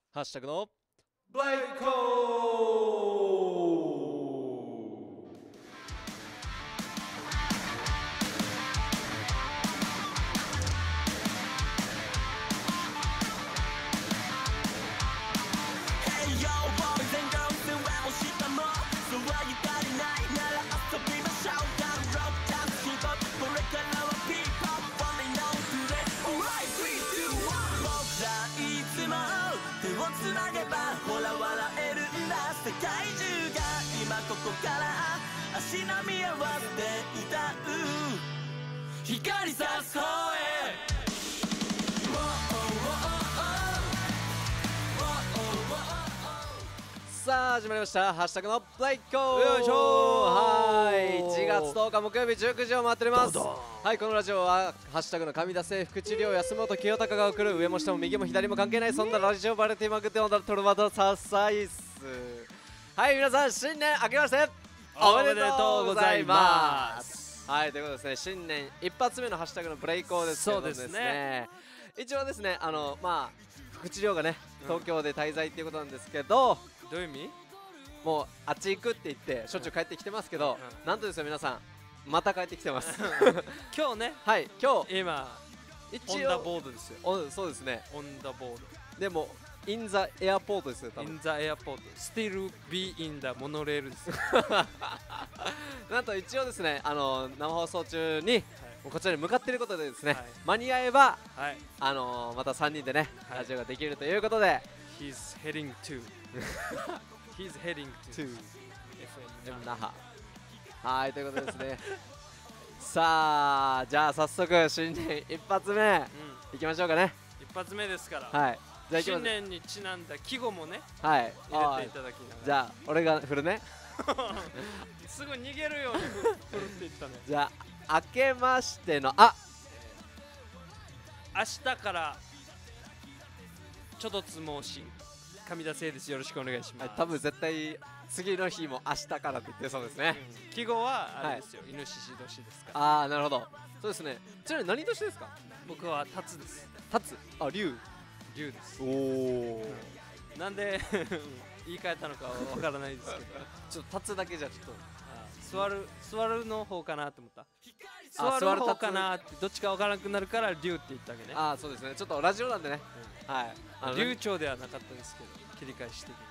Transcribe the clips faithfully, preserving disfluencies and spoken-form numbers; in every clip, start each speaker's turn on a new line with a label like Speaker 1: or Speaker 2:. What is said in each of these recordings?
Speaker 1: ハッシュタグのブレイコ
Speaker 2: つなげばほら笑えるんだ。世界中が今ここから足並み合わせて歌う光さす方へ。
Speaker 1: さあ始まりましたハッシュタグのブレイコ
Speaker 2: よいしょー。
Speaker 1: はいちがつとおか木曜日じゅうくじを回っております。
Speaker 2: どうぞ。
Speaker 1: はいこのラジオはハッシュタグの神田生福治療安本清隆が送る上も下も右も左も関係ないそんなラジオバラエティマグテオンダトルマドササイス。はい皆さん新年明けましておめでとうございます。はいということでですね新年一発目のハッシュタグのブレイコーですけどもですね、
Speaker 2: そうですね
Speaker 1: 一応ですねあのまあ福治療がね東京で滞在っていうことなんですけど、
Speaker 2: どういう意味？
Speaker 1: もうあっち行くって言ってしょっちゅう帰ってきてますけど、
Speaker 2: うん
Speaker 1: なんとですよ皆さんまた帰ってきてます
Speaker 2: 今日ね、
Speaker 1: はい今日
Speaker 2: 今
Speaker 1: 一
Speaker 2: オンダ
Speaker 1: 応
Speaker 2: ボードですよ。
Speaker 1: おそうですね
Speaker 2: オンダボー
Speaker 1: でもインザエアポートですよ多
Speaker 2: ド。イ
Speaker 1: 分
Speaker 2: ンザエアポート。Still be in the モノレールですよ。
Speaker 1: なんと一応ですねあの生放送中にこちらに向かっていることでですね、
Speaker 2: はい
Speaker 1: 間に合えば
Speaker 2: はい。
Speaker 1: あのまたさんにんでね、
Speaker 2: はい
Speaker 1: ラジオができるということで
Speaker 2: He's heading to. He's heading to. エフエム
Speaker 1: 那覇はいということでですねさあじゃあ早速新年一発目
Speaker 2: うん。
Speaker 1: いきましょうかね。
Speaker 2: 一発目ですから。
Speaker 1: はいじゃあいきます
Speaker 2: 新年にちなんだ季語もね
Speaker 1: はい
Speaker 2: 入れていただきながら。
Speaker 1: じゃあ俺が振るね
Speaker 2: すぐ逃げるように振るっていったね。
Speaker 1: じゃあ明けましてのあ
Speaker 2: 明日からちょっとつ申し神田誠です。よろしくお願いします。
Speaker 1: 多分絶対次の日も明日からって言ってそうですね。
Speaker 2: うん季語はあれですよ、イノシシ年ですから。
Speaker 1: ああなるほどそうですね。ちなみに何年ですか？
Speaker 2: 僕はタツです。
Speaker 1: タツあ龍
Speaker 2: 龍です。
Speaker 1: おお
Speaker 2: なんで言い換えたのかはわからないですけど
Speaker 1: ちょっとタツだけじゃちょっと
Speaker 2: 座る座るの方かなって思った。
Speaker 1: あ
Speaker 2: 座る方かなってどっちかわからなくなるから龍って言ったわけね。
Speaker 1: ああそうですねちょっとラジオなんでねはいあの
Speaker 2: 流暢ではなかったですけど切り返し的に。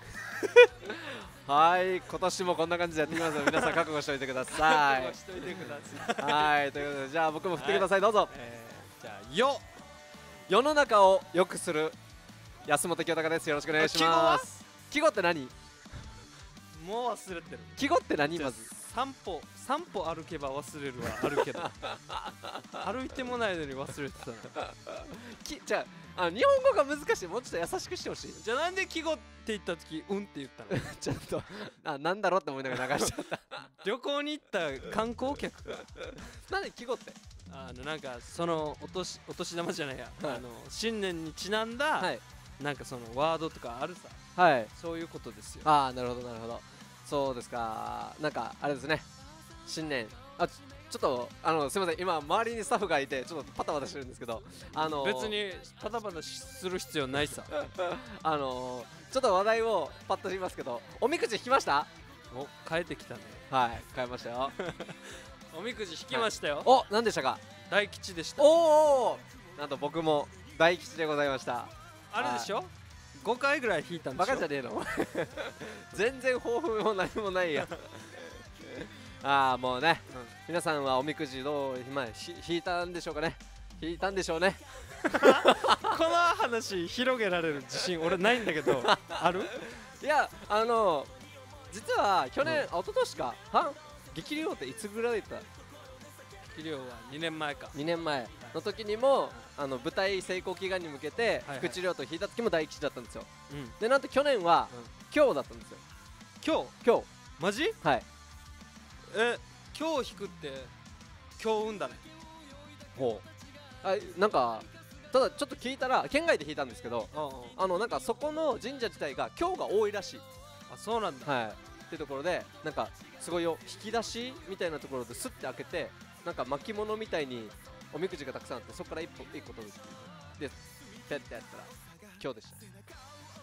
Speaker 1: はい今年もこんな感じでやっていきますので皆さん覚悟しておいてくださ
Speaker 2: 覚悟しといてください。
Speaker 1: いはいということでじゃあ僕も振ってくださいどうぞ。
Speaker 2: えーじゃあよ
Speaker 1: 世の中を良くする安本清隆です。よろしくお願いします。季語って何？
Speaker 2: もう忘れてる。
Speaker 1: 季語って何
Speaker 2: じゃあ
Speaker 1: まず？
Speaker 2: 散歩散歩歩けば忘れるはあるけど歩いてもないのに忘れてたの。
Speaker 1: きじゃああの日本語が難しいもうちょっと優しくしてほしい
Speaker 2: じゃあなんで季語って言った時うんって言ったの？
Speaker 1: ちょっとあなんだろうって思いながら流しちゃった
Speaker 2: 旅行に行った観光客が
Speaker 1: なんで季語って
Speaker 2: あのなんかそのお年お年玉じゃないや、
Speaker 1: はい
Speaker 2: あの新年にちなんだ、
Speaker 1: はい
Speaker 2: なんかそのワードとかあるさ、
Speaker 1: はい
Speaker 2: そういうことですよ。
Speaker 1: ああなるほどなるほどそうですかなんかあれですね新年あちちょっとあのすみません今周りにスタッフがいてちょっとパタパタしてるんですけどあの
Speaker 2: 別にパタパタする必要ないさ。
Speaker 1: あのちょっと話題をパッと言いますけどおみくじ引きました？
Speaker 2: お変えてきたね。
Speaker 1: はい変えましたよ
Speaker 2: おみくじ引きましたよ、
Speaker 1: お何でしたか？
Speaker 2: 大吉でした。
Speaker 1: おおなんと僕も大吉でございました。
Speaker 2: あれでしょ、ごかいぐらい引いたんでしょ。
Speaker 1: バカじゃねえの全然抱負も何もないやああもうね、
Speaker 2: うん
Speaker 1: 皆さんはおみくじどう今ひ引いたんでしょうかね引いたんでしょうね
Speaker 2: この話広げられる自信俺ないんだけどある？
Speaker 1: いやあの実は去年、あ一昨年かは激流っていつぐらいだった
Speaker 2: 肥料はにねんまえか。
Speaker 1: にねんまえの時にもあの舞台成功祈願に向けて
Speaker 2: はいはい
Speaker 1: 福治療と引いた時も大吉だったんですよ。
Speaker 2: うん
Speaker 1: でなんと去年は、
Speaker 2: うん
Speaker 1: 今日だったんですよ。
Speaker 2: 今日
Speaker 1: 今日
Speaker 2: マジ？
Speaker 1: はい
Speaker 2: え今日引くって今日運だね。
Speaker 1: ほうあなんかただちょっと聞いたら県外で引いたんですけど
Speaker 2: うんうん
Speaker 1: あのなんかそこの神社自体が今日が多いらしい。
Speaker 2: あそうなんだ。
Speaker 1: はいっていうところでなんかすごいよ引き出しみたいなところでスッて開けてなんか巻物みたいにおみくじがたくさんあってそこから一歩一個取るでペッてやったら今日でした。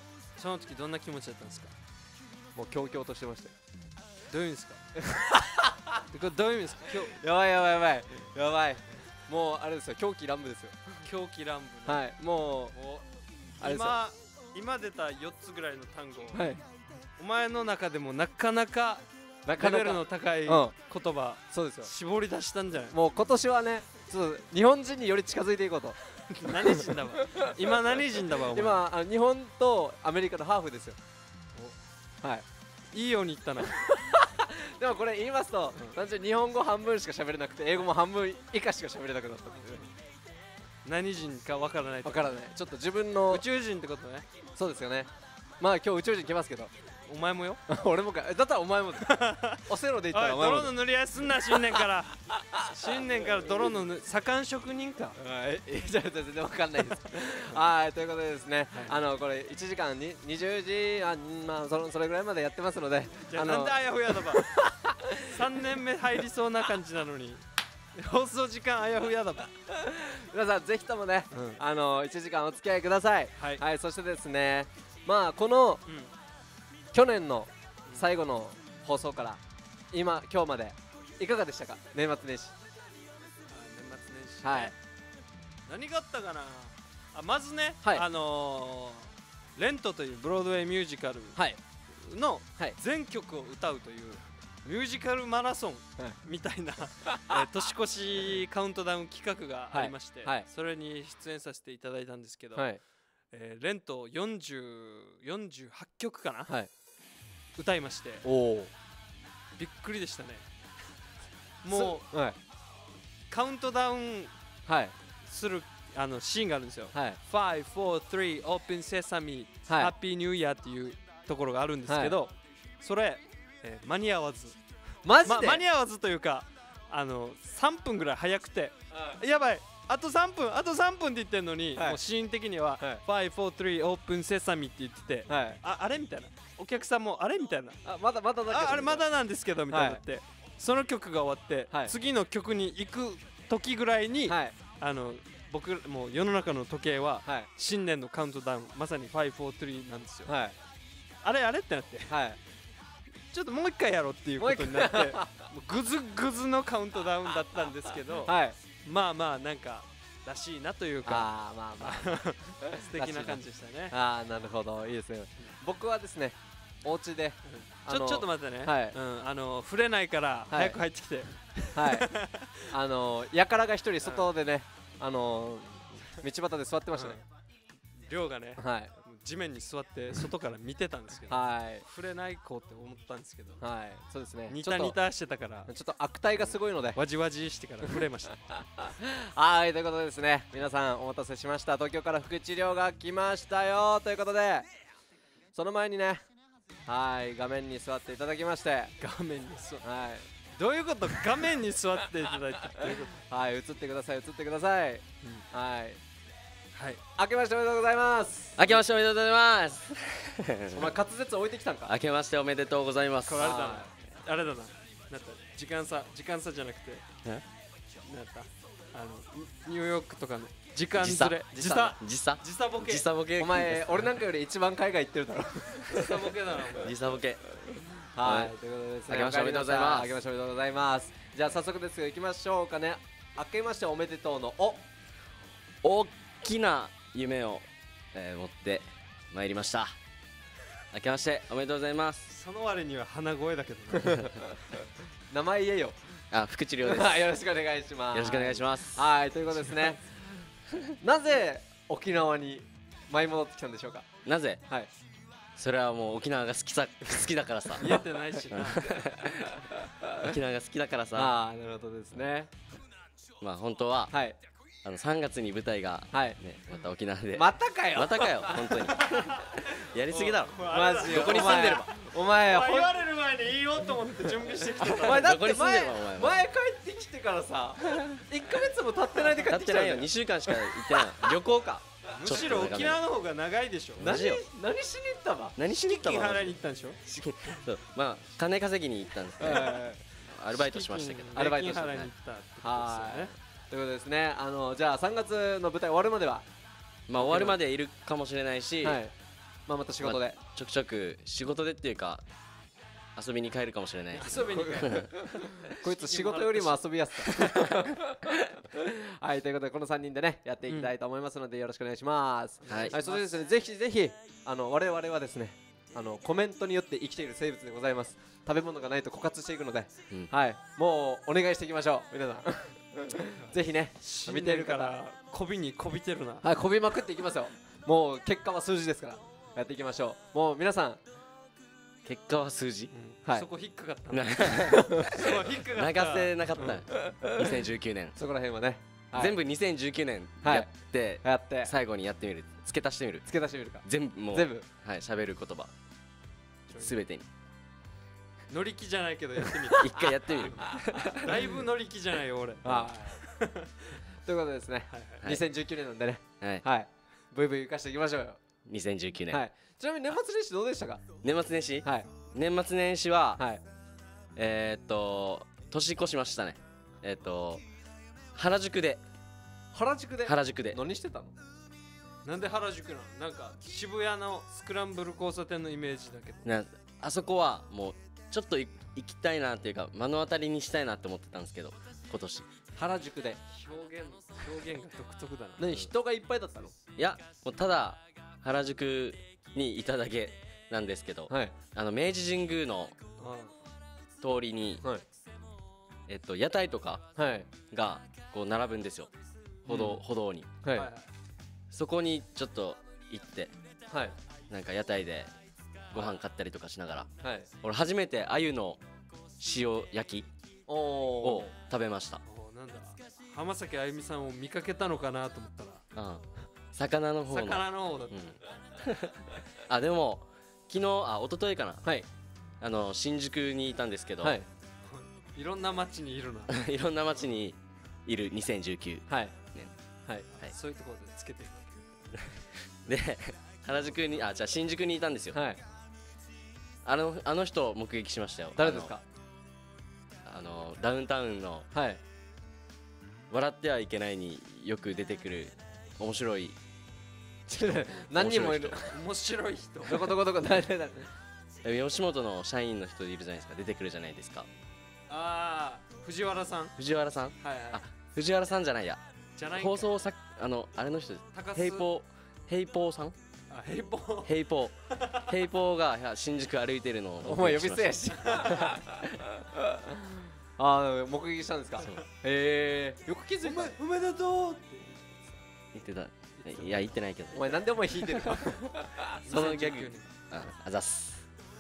Speaker 3: その時どんな気持ちだったんですか？
Speaker 1: もう狂々としてましたよ。
Speaker 3: どういう意味ですか？これどういう意味ですか？今日
Speaker 1: やばいやばいやばいやばい、もうあれですよ、狂気乱舞ですよ。
Speaker 3: 狂気乱舞ね。
Speaker 1: はい、もう
Speaker 3: もう
Speaker 1: あれですよ。
Speaker 3: 今今出たよっつぐらいの単語、
Speaker 1: はい、
Speaker 3: お前の中でもなかなか
Speaker 1: なかなか
Speaker 3: レベルの高い言
Speaker 1: うん
Speaker 3: 葉
Speaker 1: そうですよ。
Speaker 3: 絞り出したんじゃない？
Speaker 1: もう今年はね、ちょっと日本人により近づいていこうと。
Speaker 3: 何人だわ今何人だわお前。
Speaker 1: 今あの日本とアメリカのハーフですよ。はい。
Speaker 3: いいように言ったな。
Speaker 1: でもこれ言いますと、
Speaker 3: うん
Speaker 1: 単純に日本語半分しか喋れなくて、英語も半分以下しか喋れなくなったんで、
Speaker 3: 何人かわからないと
Speaker 1: わからない。ちょっと自分の
Speaker 3: 宇宙人ってことね。
Speaker 1: そうですよね。まあ今日宇宙人来ますけど、
Speaker 3: お前もよ。
Speaker 1: 俺もか。だったらお前もだ。オセロで言ったらお前もだ。
Speaker 3: おい泥の塗り合いすんな新年から新年から泥の塗左官職人か。
Speaker 1: はい、えじゃあ全然わかんないです。はいということでですね、あのこれいちじかんににじゅうじあまあそのそれぐらいまでやってますので、
Speaker 3: じゃあなんであやふやだばさんねんめ入りそうな感じなのに放送時間あやふやだば。
Speaker 1: 皆さんぜひともね、
Speaker 3: うん
Speaker 1: あのいちじかんお付き合いください。
Speaker 3: はい
Speaker 1: はい、そしてですね、まあこの
Speaker 3: うん
Speaker 1: 去年の最後の放送から今今日までいかがでしたか？年末年始。
Speaker 3: あ年末年始ね、
Speaker 1: はい
Speaker 3: 何があったかなあ。まずね、
Speaker 1: はい
Speaker 3: あのー、レントというブロードウェイミュージカル
Speaker 1: はい
Speaker 3: の
Speaker 1: はい
Speaker 3: 全曲を歌うというミュージカルマラソン
Speaker 1: はい
Speaker 3: みたいな、えー年越しカウントダウン企画がありまして、
Speaker 1: はいはい
Speaker 3: それに出演させていただいたんですけど、
Speaker 1: はい
Speaker 3: えーレントよんじゅう、よんじゅうはちきょくかな、
Speaker 1: はい。
Speaker 3: 歌いまして、
Speaker 1: おお。
Speaker 3: びっくりでしたね。もう
Speaker 1: うはい
Speaker 3: カウントダウン
Speaker 1: はい
Speaker 3: するあのシーンがあるんですよ。
Speaker 1: はい
Speaker 3: ファイブ、フォー、スリー、オープンセサミ、
Speaker 1: はい
Speaker 3: ハッピーニューイヤーっていうところがあるんですけど、それ、えー間に合わず、ま、
Speaker 1: マジで。
Speaker 3: 間に合わずというか、あのさんぷんぐらい早くて、やばい、あとさんぷん、あとさんぷんって言ってんのに、
Speaker 1: はい
Speaker 3: もうシーン的には、
Speaker 1: はい
Speaker 3: ファイブ、フォー、スリー、オープンセサミって言ってて、
Speaker 1: はい。
Speaker 3: ああれみたいな、お客さんもあれみたいな、
Speaker 1: あまだまだだけど。
Speaker 3: ああれまだなんですけどみたいになって、その曲が終わって、
Speaker 1: はい
Speaker 3: 次の曲に行く時ぐらいに、
Speaker 1: はい
Speaker 3: あの僕もう世の中の時計は
Speaker 1: はい
Speaker 3: 新年のカウントダウンまさにファイブ、フォー、スリーなんですよ。
Speaker 1: はい
Speaker 3: あれあれってなって、
Speaker 1: はい。
Speaker 3: ちょっともう一回やろうっていうことになって、もうグズグズのカウントダウンだったんですけど、
Speaker 1: はい。
Speaker 3: まあまあなんからしいなというか、
Speaker 1: ああまあまあ。
Speaker 3: 素敵な感じでしたね。
Speaker 1: ああなるほど、いいですね。僕はですね、お家で
Speaker 3: ちょちょっと待ってね、
Speaker 1: はい
Speaker 3: うん、あの触れないから早く入ってきて、
Speaker 1: はいあのやからが一人外でね、あの道端で座ってましたね。
Speaker 3: 亮がね、
Speaker 1: はい
Speaker 3: 地面に座って外から見てたんですけど、
Speaker 1: はい
Speaker 3: 触れない子って思ったんですけど、
Speaker 1: はい、そうですね。
Speaker 3: ニタニタしてたから
Speaker 1: ちょっとちょっと悪態がすごいので。
Speaker 3: わじわじしてから触れました
Speaker 1: はいということでですね、皆さんお待たせしました。東京から福地亮が来ましたよということで、その前にね、はい画面に座っていただきまして、
Speaker 3: 画面に座
Speaker 1: はい
Speaker 3: どういうこと？画面に座っていただいてどういうこ
Speaker 1: はい映ってください映ってください。
Speaker 3: と？
Speaker 1: はい
Speaker 3: はい、
Speaker 1: 明けましておめでとうございます。
Speaker 4: 明けましておめでとうございます
Speaker 1: お前滑舌置いてきたんか。
Speaker 4: 明けましておめでとうございます
Speaker 3: これあれだな
Speaker 1: は
Speaker 3: あれだな、なんか時間差時間差じゃなくて、
Speaker 4: え
Speaker 3: なんかあのニューヨークとかの時間ずれ
Speaker 4: 時
Speaker 3: 時差
Speaker 4: 時差
Speaker 3: 時差ボケ
Speaker 4: 時差ボケ
Speaker 1: お前俺なんかより一番海外行ってるだろ。
Speaker 3: 時差ボケだなお前
Speaker 4: 時差ボケ
Speaker 1: はい、
Speaker 4: はい
Speaker 1: ということでですね、
Speaker 4: 明けましておめでとうございます
Speaker 1: 明けましておめでとうございます。じゃあ早速ですが行きましょうかね。明けましておめでとうのお
Speaker 4: 大きな夢を、えー持ってまいりました。明けましておめでとうございます。
Speaker 3: その割には鼻声だけどね
Speaker 1: 名前言えよ。
Speaker 4: あ、福地亮です
Speaker 1: はいよろしくお願いします。
Speaker 4: よろしくお願いします。
Speaker 1: はいということですね。なぜ沖縄に舞い戻ってきたんでしょうか。
Speaker 4: なぜ？
Speaker 1: はい
Speaker 4: それはもう沖縄が好きさ好きだからさ
Speaker 3: 言えてないしな
Speaker 4: 沖縄が好きだからさ、
Speaker 1: ああなるほどですね。
Speaker 4: まあ本当は
Speaker 1: はい
Speaker 4: あのさんがつに舞台が
Speaker 1: はい
Speaker 4: ねまた沖縄で
Speaker 1: またかよ。
Speaker 4: またかよ本当にやりすぎだろ。
Speaker 1: マジよ。
Speaker 4: どこに住んでれば
Speaker 1: お前お前
Speaker 3: 言われる前に言おうと思って準備してきてた
Speaker 1: お前だって
Speaker 4: どこに住んで
Speaker 1: 前
Speaker 4: るわお前
Speaker 1: 前帰ってきてからさいっかげつも経ってないで帰
Speaker 4: 経っててないよ
Speaker 1: っきたんだよ。
Speaker 4: にしゅうかんしか行ってない旅行か
Speaker 3: むしろ沖縄の方が長いでしょ。
Speaker 1: 何
Speaker 4: マジよ
Speaker 1: 何しに行ったわ。
Speaker 4: 何しに行ったの
Speaker 3: 金払いに行ったんでしょ。
Speaker 4: そうまあ金稼ぎに行ったんですけどアルバイトしましたけど
Speaker 1: アルバイトしてね
Speaker 3: 金払いに行ったってことですよ
Speaker 1: はい
Speaker 3: ね。
Speaker 1: ということですね。あのじゃあさんがつの舞台終わるまでは、
Speaker 4: まあ終わるまでいるかもしれないし、
Speaker 1: はいまあまた仕事で、
Speaker 4: ちょくちょく仕事でっていうか遊びに帰るかもしれないです。
Speaker 3: 遊びに帰る
Speaker 1: こいつ仕事よりも遊びやすさはい、ということでこのさんにんでねやっていきたいと思いますので、よろしくお願いします。
Speaker 4: はい
Speaker 1: はい、それでですね、ぜひぜひあの我々はですね、あのコメントによって生きている生物でございます。食べ物がないと枯渇していくので、
Speaker 4: うん、
Speaker 1: はい、もうお願いしていきましょう皆さんぜひね、見ている方
Speaker 3: からこびにこびてるな。
Speaker 1: はい、こびまくっていきますよ。もう結果は数字ですからやっていきましょう。もう皆さん
Speaker 4: 結果は数字、
Speaker 1: はい
Speaker 3: そこ引っかかった
Speaker 4: な
Speaker 3: な。そこ引っかかった。
Speaker 4: 流せなかったにせんじゅうきゅうねん、
Speaker 1: そこら辺はね、はい、
Speaker 4: 全部にせんじゅうきゅうねん
Speaker 1: はい
Speaker 4: やって、
Speaker 1: やって
Speaker 4: 最後にやってみる、付け足してみる、
Speaker 1: 付け出してみるか。
Speaker 4: 全部もう
Speaker 1: 全部
Speaker 4: はい、喋る言葉すべてに
Speaker 3: 乗り気じゃないけどやってみ
Speaker 4: 一回やってみる
Speaker 3: る。だいぶ乗り気じゃないよ俺。
Speaker 1: はいということでですね、
Speaker 3: はいはい
Speaker 4: はい
Speaker 1: にせんじゅうきゅうねんなんでね、
Speaker 4: はい、
Speaker 1: はいブイブイ浮かしていきましょうよ。
Speaker 4: にせんじゅうきゅうねん、
Speaker 1: はい、ちなみに年末年始どうでしたか？
Speaker 4: 年末年始、
Speaker 1: はい
Speaker 4: 年末年始は、
Speaker 1: はい
Speaker 4: えー、っと年越しましたね。えー、っと原宿で
Speaker 1: 原宿で
Speaker 4: 原宿で
Speaker 1: 何してたの？
Speaker 3: なんで原宿なの？なんか渋谷のスクランブル交差点のイメージだけど。
Speaker 4: なあそこはもうちょっとい行きたいなっていうか目の当たりにしたいなって思ってたんですけど、今年
Speaker 1: 原宿で
Speaker 3: 表現表現が独特だな。
Speaker 1: 何人がいっぱいだったの？
Speaker 4: いやもうただ原宿にいただけなんですけど、
Speaker 1: はい
Speaker 4: あの明治神宮の通りに、
Speaker 1: はい
Speaker 4: えっと屋台とか
Speaker 1: はい
Speaker 4: がこう並ぶんですよ、歩道、
Speaker 3: うん
Speaker 4: 歩道に。
Speaker 1: はい
Speaker 3: はいはい
Speaker 4: そこにちょっと行って
Speaker 1: はい
Speaker 4: なんか屋台でご飯買ったりとかしながら、
Speaker 1: はい
Speaker 4: 俺初めて鮎の塩焼き
Speaker 1: お
Speaker 4: を
Speaker 1: お
Speaker 4: 食べました。
Speaker 3: おーなんだ浜崎あゆみさんを見かけたのかなと思ったら
Speaker 4: うん、魚の方の
Speaker 3: 魚の方だっ
Speaker 4: うんあでも昨日あ一昨日かな、
Speaker 1: はい
Speaker 4: あの新宿にいたんですけど、
Speaker 1: はい
Speaker 3: た。いろんな街にいるな。
Speaker 4: いろんな街にいるにせんじゅうきゅう
Speaker 1: はい
Speaker 4: ね
Speaker 1: はい
Speaker 4: はい
Speaker 3: そういうところでつけていく。
Speaker 4: で原宿にあじゃあ新宿にいたんですよ。
Speaker 1: はい
Speaker 4: あのあの人目撃しましたよ。
Speaker 1: 誰ですか？
Speaker 4: あのあのダウンタウンの
Speaker 1: はい
Speaker 4: 笑ってはいけないによく出てくる面白い
Speaker 1: 何人もいる。
Speaker 3: 面白い人。
Speaker 1: どこどこどこ誰誰誰
Speaker 4: え吉本の社員の人いるじゃないですか、出てくるじゃないですか。
Speaker 3: ああ藤原さん。はい
Speaker 4: 藤原さん
Speaker 3: はい。
Speaker 4: あ藤原さんじゃないや
Speaker 3: じゃないんか
Speaker 4: 放送作あのあれの人です。
Speaker 3: 高須
Speaker 4: ヘイポーヘイポーさん
Speaker 3: あヘイポー。
Speaker 4: ヘイポーヘイポーがいや新宿歩いてるのを
Speaker 1: お前呼び捨てや
Speaker 4: し
Speaker 1: しああ目撃したんですか？
Speaker 4: そう
Speaker 1: へえよく気づいた。
Speaker 3: おめでとうって。
Speaker 4: 言ってた。いや言ってないけど
Speaker 1: お前なんでお前引いてるか
Speaker 4: そのギャ
Speaker 3: にせんじゅうきゅう
Speaker 4: グ
Speaker 3: ねん
Speaker 4: ああざっす。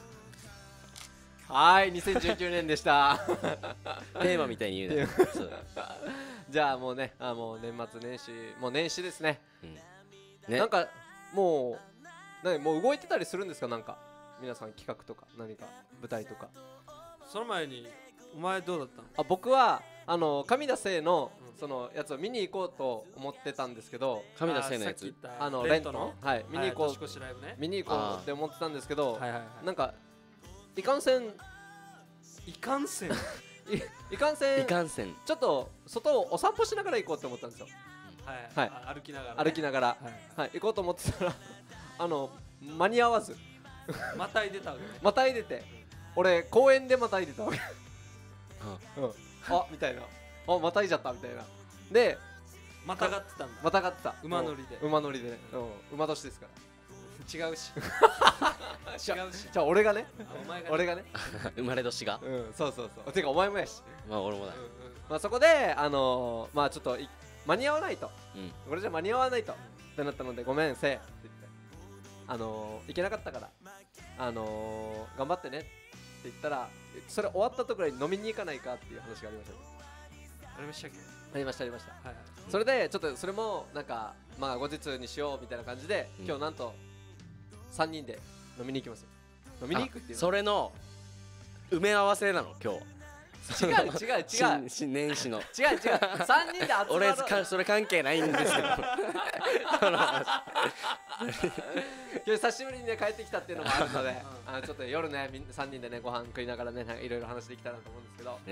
Speaker 1: はいにせんじゅうきゅうねんでした
Speaker 4: テーマみたいに言うなそう、
Speaker 1: じゃあもうねあもう年末年始もう年始ですね。
Speaker 4: うんね、
Speaker 1: なんかもう何もう動いてたりするんですか？なんか皆さん企画とか何か舞台とか。
Speaker 3: その前にお前どうだったの？
Speaker 1: あ僕はあの上田生の
Speaker 3: うん
Speaker 1: そのやつを見に行こうと思ってたんですけど、
Speaker 4: 神田生のやつ
Speaker 3: あーさっき言った
Speaker 1: あの
Speaker 3: レントの
Speaker 1: はい見に行こう、
Speaker 3: はい年越しライブね。
Speaker 1: 見に行こうって思ってたんですけど、
Speaker 3: はいはいはい。
Speaker 1: なんかいかんせん
Speaker 3: いかんせん。
Speaker 1: いいかんせ
Speaker 4: い
Speaker 1: ん
Speaker 4: かんせん
Speaker 1: ちょっと外をお散歩しながら行こうって思ったんですよ。
Speaker 3: はい
Speaker 1: はい
Speaker 3: あ歩きながらね。
Speaker 1: 歩きながら、
Speaker 3: はい
Speaker 1: はい、行こうと思ってたらあの間に合わず
Speaker 3: またいでたわけね。
Speaker 1: またいでて俺公園でまたいでたわけ、うん、あみたいなあまたいじゃったみたいなで
Speaker 3: またがってたんだ。
Speaker 1: またがってた
Speaker 3: 馬乗りで
Speaker 1: うん馬乗りでね、うん、馬年ですから
Speaker 3: 違うし。違うし。
Speaker 1: じゃあ俺がね
Speaker 3: あお前がね。
Speaker 1: 俺がね
Speaker 4: 生まれ年が
Speaker 1: うんそうそうそうてかお前もやし、
Speaker 4: まあ俺もだ
Speaker 3: うんうん
Speaker 1: まあ、そこであのー、まあちょっとい間に合わないと
Speaker 4: うん
Speaker 1: これじゃ間に合わないとってなったのでごめんせいって言ってあのー、行けなかったからあのー、頑張ってねって言ったらそれ終わったところに飲みに行かないかっていう話がありましたね。
Speaker 3: ありましたっけ？
Speaker 1: ありましたありました。
Speaker 3: はいはい。
Speaker 1: それでちょっとそれもなんかまあ後日にしようみたいな感じで、
Speaker 4: うん
Speaker 1: 今日なんとさんにんで飲みに行きますよ。飲みに行くっていう
Speaker 4: あそれの埋め合わせなの今日。
Speaker 1: の違う違う違う違う
Speaker 4: 新新年始の
Speaker 1: 違うさんにんで集まろう
Speaker 4: 俺かそれ関係ないんですけどその
Speaker 1: 今日久しぶりにね帰ってきたっていうのもあるので、あのちょっと夜ねみんさんにんでねご飯食いながらねなんかいろいろ話できたらと思うんですけど、
Speaker 4: ね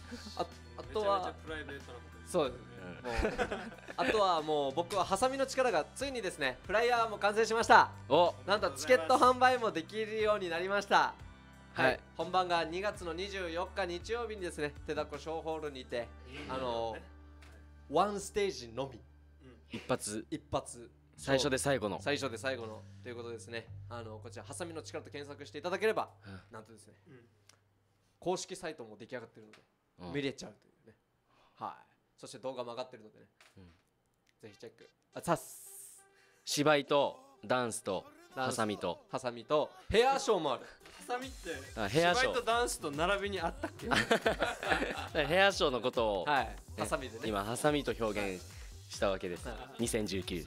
Speaker 1: ああと
Speaker 3: めちゃめちゃ
Speaker 1: は
Speaker 3: プライベートなことです
Speaker 1: そうですもうあとはもう僕はハサミの力がついにですねフライヤーも完成しました。
Speaker 4: お
Speaker 1: なんとチケット販売もできるようになりました。はい、
Speaker 4: はい
Speaker 1: 本番がにがつのにじゅうよっか日曜日にですね手だこショーホールにてあのワンステージのみ
Speaker 4: 一発
Speaker 1: 一発
Speaker 4: 最初で最後の
Speaker 1: 最初で最後のということですね。あのこちらハサミの力と検索していただければ、
Speaker 4: うん
Speaker 1: なんとですね、
Speaker 3: うん
Speaker 1: 公式サイトも出来上がってるので、
Speaker 4: うん
Speaker 1: 見れちゃうというね。はいそして動画も上がってるのでね、
Speaker 4: うん
Speaker 1: ぜひチェック。あざっす。
Speaker 4: 芝居とダンスと
Speaker 1: ダンス
Speaker 4: ハサミと
Speaker 1: ハサミとヘアショーもある。
Speaker 3: ハサミって
Speaker 4: あヘアショー
Speaker 3: 芝居とダンスと並びにあったっけ
Speaker 4: ヘアショーのことを、
Speaker 1: はい
Speaker 4: ね
Speaker 1: ハサミでね
Speaker 4: 今ハサミと表現したわけです、
Speaker 1: はい
Speaker 4: にせんじゅうきゅう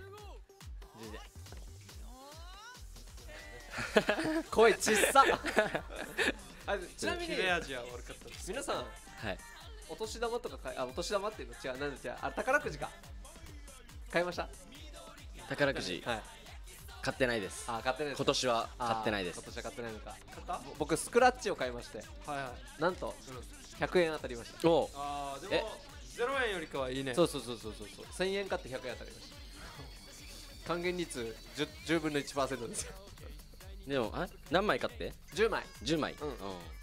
Speaker 1: 声ちっさあちなみに
Speaker 3: 切れ味は悪かったです
Speaker 1: 皆さん
Speaker 4: はい
Speaker 1: お年玉とか買いあお年玉っていうの違うなんで違うあ宝くじか買いました。
Speaker 4: 宝くじ
Speaker 1: はい
Speaker 4: 買ってないです
Speaker 1: あ買ってないです
Speaker 4: 今年は買ってないです
Speaker 1: あー今年は買ってないのか。
Speaker 3: 買った
Speaker 1: 僕スクラッチを買いまして
Speaker 3: はいはい
Speaker 1: なんとひゃくえん当たりました。
Speaker 4: お
Speaker 3: あーで
Speaker 4: え
Speaker 3: もゼロえんよりかはいいね
Speaker 1: そうそうそうそうそうそうせんえん買ってひゃくえん当たりました還元率じゅじゅうぶんのいちパーセントですよ
Speaker 4: でもあ何枚買って
Speaker 1: じゅうまい
Speaker 4: じゅうまい、
Speaker 1: うん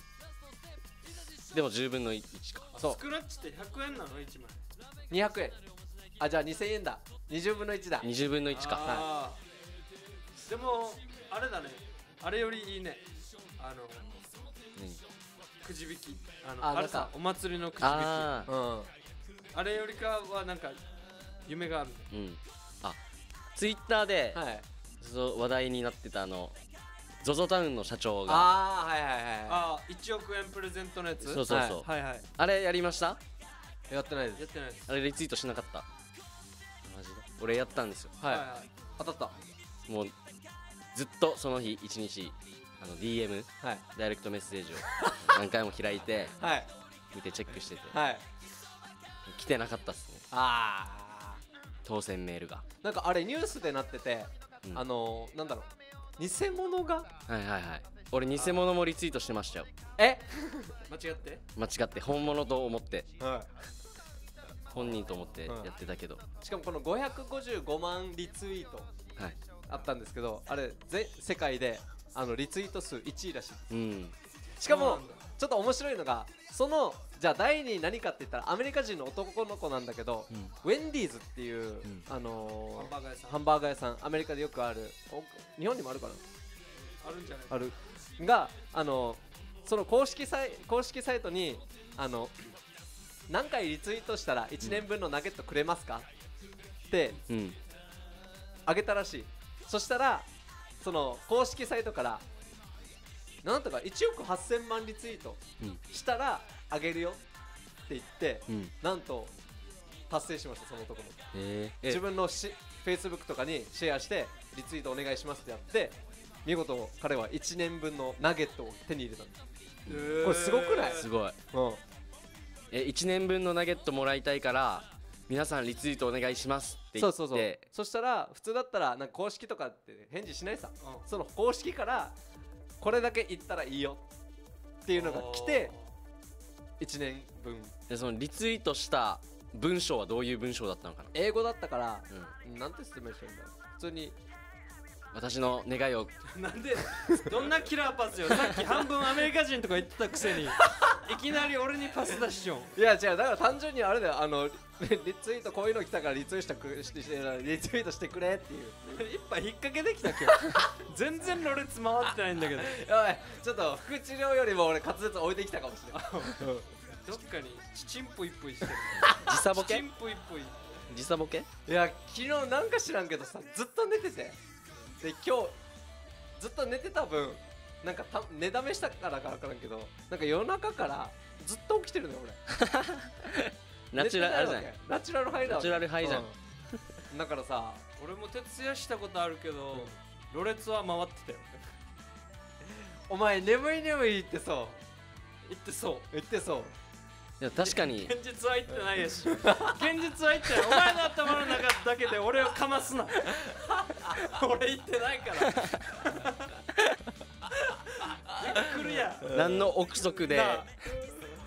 Speaker 4: でもじゅうぶんのいちか
Speaker 1: そう
Speaker 3: スクラッチってひゃくえんなのいちまい
Speaker 1: にひゃくえんあじゃあにせんえんだにじゅうぶんのいちだ
Speaker 4: にじゅうぶんのいちか
Speaker 3: あーでもあれだねあれよりいいねあのくじ引きあのあれ
Speaker 1: あなんか
Speaker 3: さお祭りのくじ引きあ
Speaker 4: あ
Speaker 1: うん
Speaker 3: れよりかはなんか夢があるね
Speaker 4: あうんあツイッターで、
Speaker 1: はい
Speaker 4: そう話題になってたあの ゾゾ タウンの社長が
Speaker 1: ああはいはいはい
Speaker 3: ああいちおくえんプレゼントのやつ
Speaker 4: そうそうそう、
Speaker 3: はいはい
Speaker 4: あれやりました
Speaker 1: やってないです
Speaker 3: やってないです
Speaker 4: あれリツイートしなかったマジで俺やったんですよ
Speaker 1: はい、
Speaker 3: はい
Speaker 1: 当たった
Speaker 4: もうずっとその日一日あの ディーエム
Speaker 1: はい
Speaker 4: ダイレクトメッセージを何回も開いて
Speaker 1: はい
Speaker 4: 見てチェックしてて
Speaker 1: はい
Speaker 4: 来てなかったっすね
Speaker 1: ああ
Speaker 4: 当選メールが
Speaker 1: なんかあれニュースでなってて、
Speaker 4: うん
Speaker 1: あのー、なんだろう偽物が
Speaker 4: はいはいはい俺偽物もリツイートしてましたよ
Speaker 1: え
Speaker 3: 間違って
Speaker 4: 間違って本物と思って
Speaker 1: は
Speaker 4: 本人と思ってやってたけど、
Speaker 1: いしかもこのごひゃくごじゅうごまんリツイート
Speaker 4: はい
Speaker 1: あったんですけどあれ全世界であのリツイート数いちいらしい。
Speaker 4: うん
Speaker 1: しかも
Speaker 3: そうなんだ
Speaker 1: ちょっと面白いのがそのじゃあ第二何かって言ったらアメリカ人の男の子なんだけど、ウェンディーズっていう、
Speaker 4: ん
Speaker 1: あのー
Speaker 3: ハンバーガー屋さん
Speaker 1: ハンバーガー屋さんアメリカでよくあるお日本にもあるかな
Speaker 3: あるんじゃない
Speaker 1: あるがあのその公式サイ公式サイトにあの何回リツイートしたらいちねんぶんのナゲットくれますかって
Speaker 4: うん
Speaker 1: あげたらしい。そしたらその公式サイトからなんとかいちおくはっせんまんリツイート
Speaker 4: うん
Speaker 1: したらあげるよって言って、
Speaker 4: うん
Speaker 1: なんと達成しましたその男の子
Speaker 4: えー、
Speaker 1: 自分のし Facebook とかにシェアしてリツイートお願いしますってやって見事彼はいちねんぶんのナゲットを手に入れたんです。これすごくない
Speaker 4: すごい
Speaker 1: うん
Speaker 4: えいちねんぶんのナゲットもらいたいから皆さんリツイートお願いしますって言って
Speaker 1: そうそうそうそしたら普通だったらなんか公式とかって返事しないさ、
Speaker 3: うん
Speaker 1: その公式からこれだけ言ったらいいよっていうのが来ていちねんぶん
Speaker 4: でそのリツイートした文章はどういう文章だったのかな、
Speaker 1: 英語だったから、
Speaker 4: うん、
Speaker 1: なんて説明したらいいんだろう普通に
Speaker 4: 私の願いを
Speaker 3: なんでどんなキラーパスよさっき半分アメリカ人とか言ってたくせにいきなり俺にパス出しちゃうん
Speaker 1: いや違うだから単純にあれだよあのリツイートこういうの来たからリツイートしてしてリツイートしてくれっていう
Speaker 3: 一杯引っ掛けできた今日全然ろれつ回ってないんだけど
Speaker 1: やばいちょっと副治療よりも俺滑舌置いてきたかもしれない
Speaker 3: どっかにチンポイポイしてる
Speaker 4: 時差ボケ
Speaker 3: チンポイポイ
Speaker 4: 時差ボケ
Speaker 1: いや昨日なんか知らんけどさずっと寝ててで今日ずっと寝てた分なんかた寝だめしたからか分からんけどなんか夜中からずっと起きてるのよ俺
Speaker 4: ナチュラルあれじゃ
Speaker 1: 寝
Speaker 4: ない
Speaker 1: てわけナチュラルハイだわけ
Speaker 4: ナチュラルハイじゃん
Speaker 1: うんだからさ
Speaker 3: 俺も徹夜したことあるけどろれつは回ってたよ
Speaker 1: お前眠い眠いってそう
Speaker 3: 言ってそう
Speaker 1: 言ってそう
Speaker 4: いや確かに
Speaker 3: 現実は言ってないやし現実は言ってないお前の頭の中だけで俺をかますな俺言ってないからびっくりや
Speaker 4: 何の憶測で
Speaker 3: なあい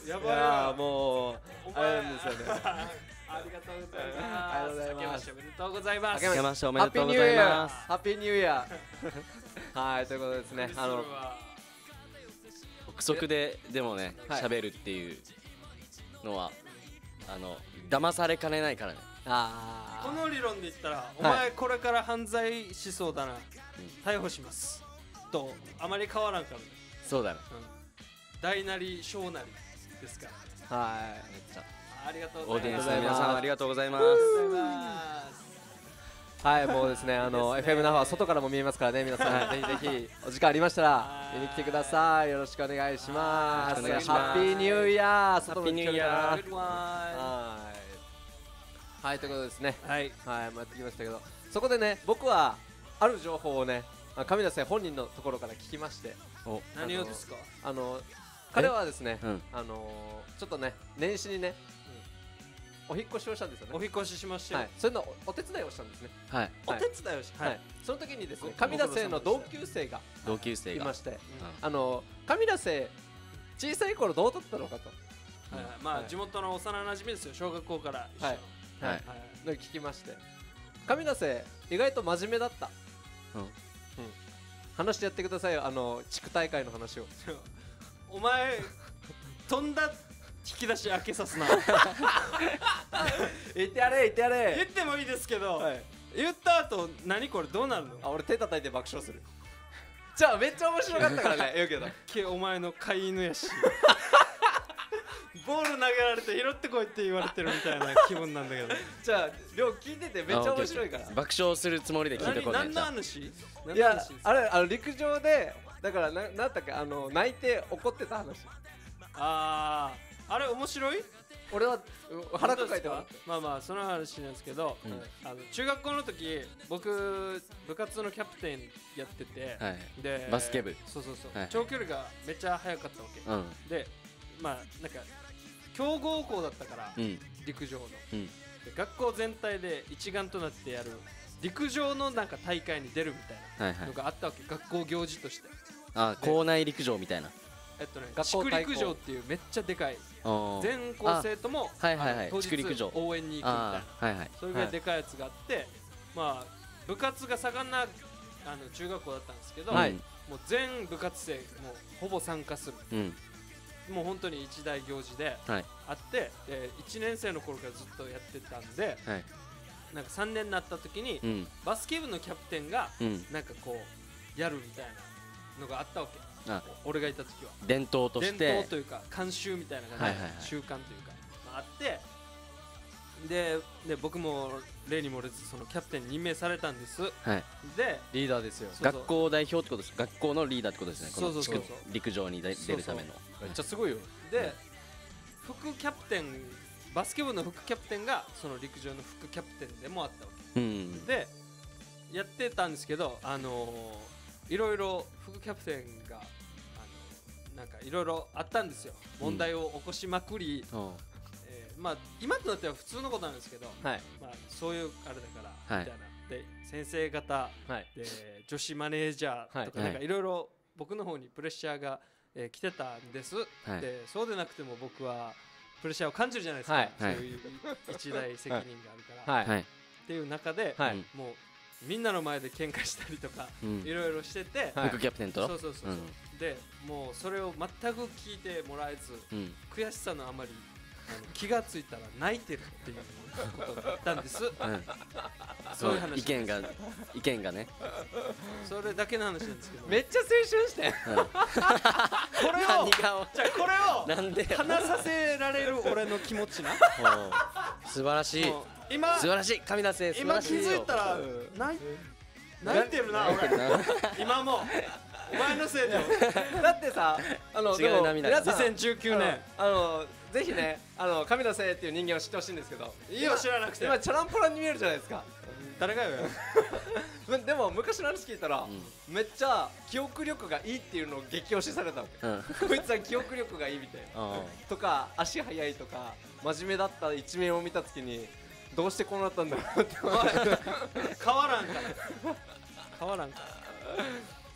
Speaker 3: やばい
Speaker 1: いや
Speaker 3: わ
Speaker 1: ーもう
Speaker 3: お前
Speaker 1: あれなんですよね。
Speaker 3: ありがとうございます
Speaker 1: ありがとうございます
Speaker 3: 明けましておめでとうございます
Speaker 1: 明
Speaker 4: けましておめ
Speaker 1: ハッ
Speaker 4: でとうござい
Speaker 1: ピーニューイヤー
Speaker 4: ます。
Speaker 1: ハッピーニューイヤーはいということでですねあの
Speaker 4: 憶測ででもね
Speaker 1: はい
Speaker 4: 喋るっていうのはあの騙されかねないからね。
Speaker 1: あ
Speaker 3: この理論で言ったらお前これから犯罪しそうだな逮捕しますとあまり変わらんからね
Speaker 4: そうだね。
Speaker 3: 大なり小なりですから
Speaker 1: あはい
Speaker 4: めっちゃ
Speaker 3: ありがとう
Speaker 4: オーディエンス
Speaker 3: ございます
Speaker 4: の皆さんありがとうございます。
Speaker 3: ありがとうございます
Speaker 1: はいもうですねあの エフエム 那覇は外からも見えますからね皆さんぜひぜひお時間ありましたら見に来てくださいよろしくお願いします
Speaker 4: よろしくお願いします
Speaker 1: ハッピーニューイヤー外も
Speaker 4: ハッピーニューイヤー
Speaker 1: 聞けるかなはいはいということでですね
Speaker 3: はい
Speaker 1: はい、もうやってきましたけどそこでね僕はある情報をねあ上田さん本人のところから聞きまして
Speaker 4: お
Speaker 3: 何をですか
Speaker 1: あの彼はですね、
Speaker 4: うん
Speaker 1: あのー、ちょっとね年始にね、うん、お引っ越しをしたんですよね
Speaker 3: お引っ越ししましたよ
Speaker 1: はい、そういうのおお手伝いをしたんですね
Speaker 4: はい
Speaker 3: お手伝いをし
Speaker 1: はい、その時にですね
Speaker 3: ご
Speaker 1: 上田生の同級生が
Speaker 4: 同級生が
Speaker 1: いまして
Speaker 3: うん
Speaker 1: あの上田生小さい頃どうだったのかと
Speaker 3: はいま
Speaker 1: はい
Speaker 3: あ地元の幼馴染ですよ小学校から一緒
Speaker 1: はい
Speaker 4: はい
Speaker 3: はい
Speaker 1: の聞きまして上田生意外と真面目だった、
Speaker 4: うん
Speaker 1: 話してやってくださいよあの地区大会の話を
Speaker 3: お前飛んだ引き出し開けさすな
Speaker 1: 言ってやれ言ってや
Speaker 3: 言っ
Speaker 1: れ
Speaker 3: てもいいですけど、
Speaker 1: はい
Speaker 3: 言った後何これどうなるの
Speaker 1: あ俺手叩いて爆笑するじゃあめっちゃ面白かったからね言うけど
Speaker 3: けお前の飼い犬やしボール投げられて拾ってこいって言われてるみたいな気分なんだけど
Speaker 1: じゃありょう聞いててめっちゃ面白いから
Speaker 4: あ爆笑するつもりで聞いてこう
Speaker 3: 何
Speaker 4: ね
Speaker 3: 何の話
Speaker 1: い
Speaker 3: 何の
Speaker 1: や
Speaker 3: 話ですか
Speaker 1: あれあの陸上でだからななんだったっけあの泣いて怒ってた話
Speaker 3: あーあれ面白い
Speaker 1: 俺はう腹抱えて
Speaker 3: 本当ですかまあまあその話なんですけど、
Speaker 4: うん
Speaker 3: あの中学校の時僕部活のキャプテンやってて、
Speaker 4: はい
Speaker 3: で
Speaker 4: バスケ部
Speaker 3: そうそうそう、
Speaker 4: はい
Speaker 3: 長距離がめっちゃ速かったわけ、
Speaker 4: うん
Speaker 3: でまあなんか強豪校だったから、
Speaker 4: うん
Speaker 3: 陸上の
Speaker 4: うん
Speaker 3: で学校全体で一丸となってやる陸上のなんか大会に出るみたい
Speaker 4: はいは
Speaker 3: ないのがあったわけ、学校行事として
Speaker 4: あ校内陸上みたいな
Speaker 3: えっとね
Speaker 1: 学
Speaker 3: 地区
Speaker 1: 校対抗
Speaker 3: 陸上っていうめっちゃでかい
Speaker 4: あー
Speaker 3: 全校生とも
Speaker 4: はいはいはい
Speaker 3: あの当日
Speaker 4: 地区陸上
Speaker 3: 応援に行くみたいな
Speaker 4: あーはいはい
Speaker 3: それぐらいでかいやつがあって、まあ部活が盛んなあの中学校だったんですけど、
Speaker 1: はい
Speaker 3: もう全部活生もうほぼ参加する
Speaker 4: うん
Speaker 3: もう本当に一大行事で
Speaker 4: はい
Speaker 3: あってでいちねん生の頃からずっとやってたんで
Speaker 4: はい
Speaker 3: なんかさんねんになった時に、
Speaker 4: うん
Speaker 3: バスケ部のキャプテンが
Speaker 4: うん
Speaker 3: なんかこうやるみたいなのがあったわけ
Speaker 4: あ
Speaker 3: 俺がいた時は
Speaker 4: 伝統とし
Speaker 3: 伝
Speaker 4: て
Speaker 3: 統というか慣習みたいな感じで、
Speaker 4: はいはいはい
Speaker 3: 習慣というか、まあ、あってでで僕も例に漏れずそのキャプテンに任命されたんです
Speaker 4: はい
Speaker 3: で
Speaker 1: リーダーですよ
Speaker 3: そうそう
Speaker 4: 学校代表ってことです学校のリーダーってことですねこの
Speaker 3: そうそうそう
Speaker 4: 地区陸上に出出るための
Speaker 1: めっちゃすごいよ
Speaker 3: で副キャプテンバスケ部の副キャプテンがその陸上の副キャプテンでもあったわ
Speaker 4: うん
Speaker 3: けでやってたんですけどあのー、いろいろ副キャプテンがあのなんかいろいろあったんですよ問題を起こしまくり、
Speaker 4: お
Speaker 3: えーまあ今となっては普通のことなんですけど、
Speaker 1: はい
Speaker 3: まあ、そういうあれだから、
Speaker 4: はい
Speaker 3: みたいなで先生方
Speaker 1: はい
Speaker 3: で女子マネージャーとか
Speaker 4: はい
Speaker 3: なんかいろいろ僕の方にプレッシャーが、えー来てたんです、
Speaker 4: はい
Speaker 3: でそうでなくても僕はプレッシャーを感じるじゃないですか、
Speaker 1: はい
Speaker 3: そういう一大責任があるから、
Speaker 1: はい
Speaker 4: はい
Speaker 3: っていう中で、
Speaker 1: はい
Speaker 4: うん
Speaker 3: もうみんなの前で喧嘩したりとか
Speaker 4: うん
Speaker 3: いろいろしてて、
Speaker 1: はい
Speaker 4: 副キャプテンと
Speaker 3: そうそうそうそう、
Speaker 4: うん
Speaker 3: でもうそれを全く聞いてもらえず
Speaker 4: うん
Speaker 3: 悔しさのあまりあの気がついたら泣いてるっていうことがあったんです
Speaker 4: うん
Speaker 3: そういう話
Speaker 4: 意見が意見がね
Speaker 3: それだけの話なんですけど
Speaker 1: めっちゃ青春してん
Speaker 4: うん
Speaker 3: これを
Speaker 4: 何が
Speaker 3: じゃあこれを
Speaker 4: なんで
Speaker 3: 話させられる俺の気持ちな
Speaker 4: お素晴らしい
Speaker 3: もう今
Speaker 4: 素晴らしい上田生素晴
Speaker 3: 今気
Speaker 4: らしいよ
Speaker 3: づいたら泣い泣いてるな俺今もうお前のせいで
Speaker 1: だってさあの
Speaker 4: 違う
Speaker 1: でも
Speaker 4: 涙が
Speaker 1: 皆さん
Speaker 3: にせんじゅうきゅうねん
Speaker 1: あのぜひねあの上田生っていう人間を知ってほしいんですけど
Speaker 3: いいよ知らなくて
Speaker 1: 今チャランポランに見えるじゃないですか
Speaker 3: 誰がよ
Speaker 1: むでも昔の話聞いたら、めっちゃ記憶力がいいっていうのを激推しされたわけ、
Speaker 4: うん
Speaker 1: こいつは記憶力がいいみたいな
Speaker 4: うん
Speaker 1: とか足速いとか真面目だった一面を見た時にどうしてこうなったんだろうって思って
Speaker 3: 変わらんから変わらんから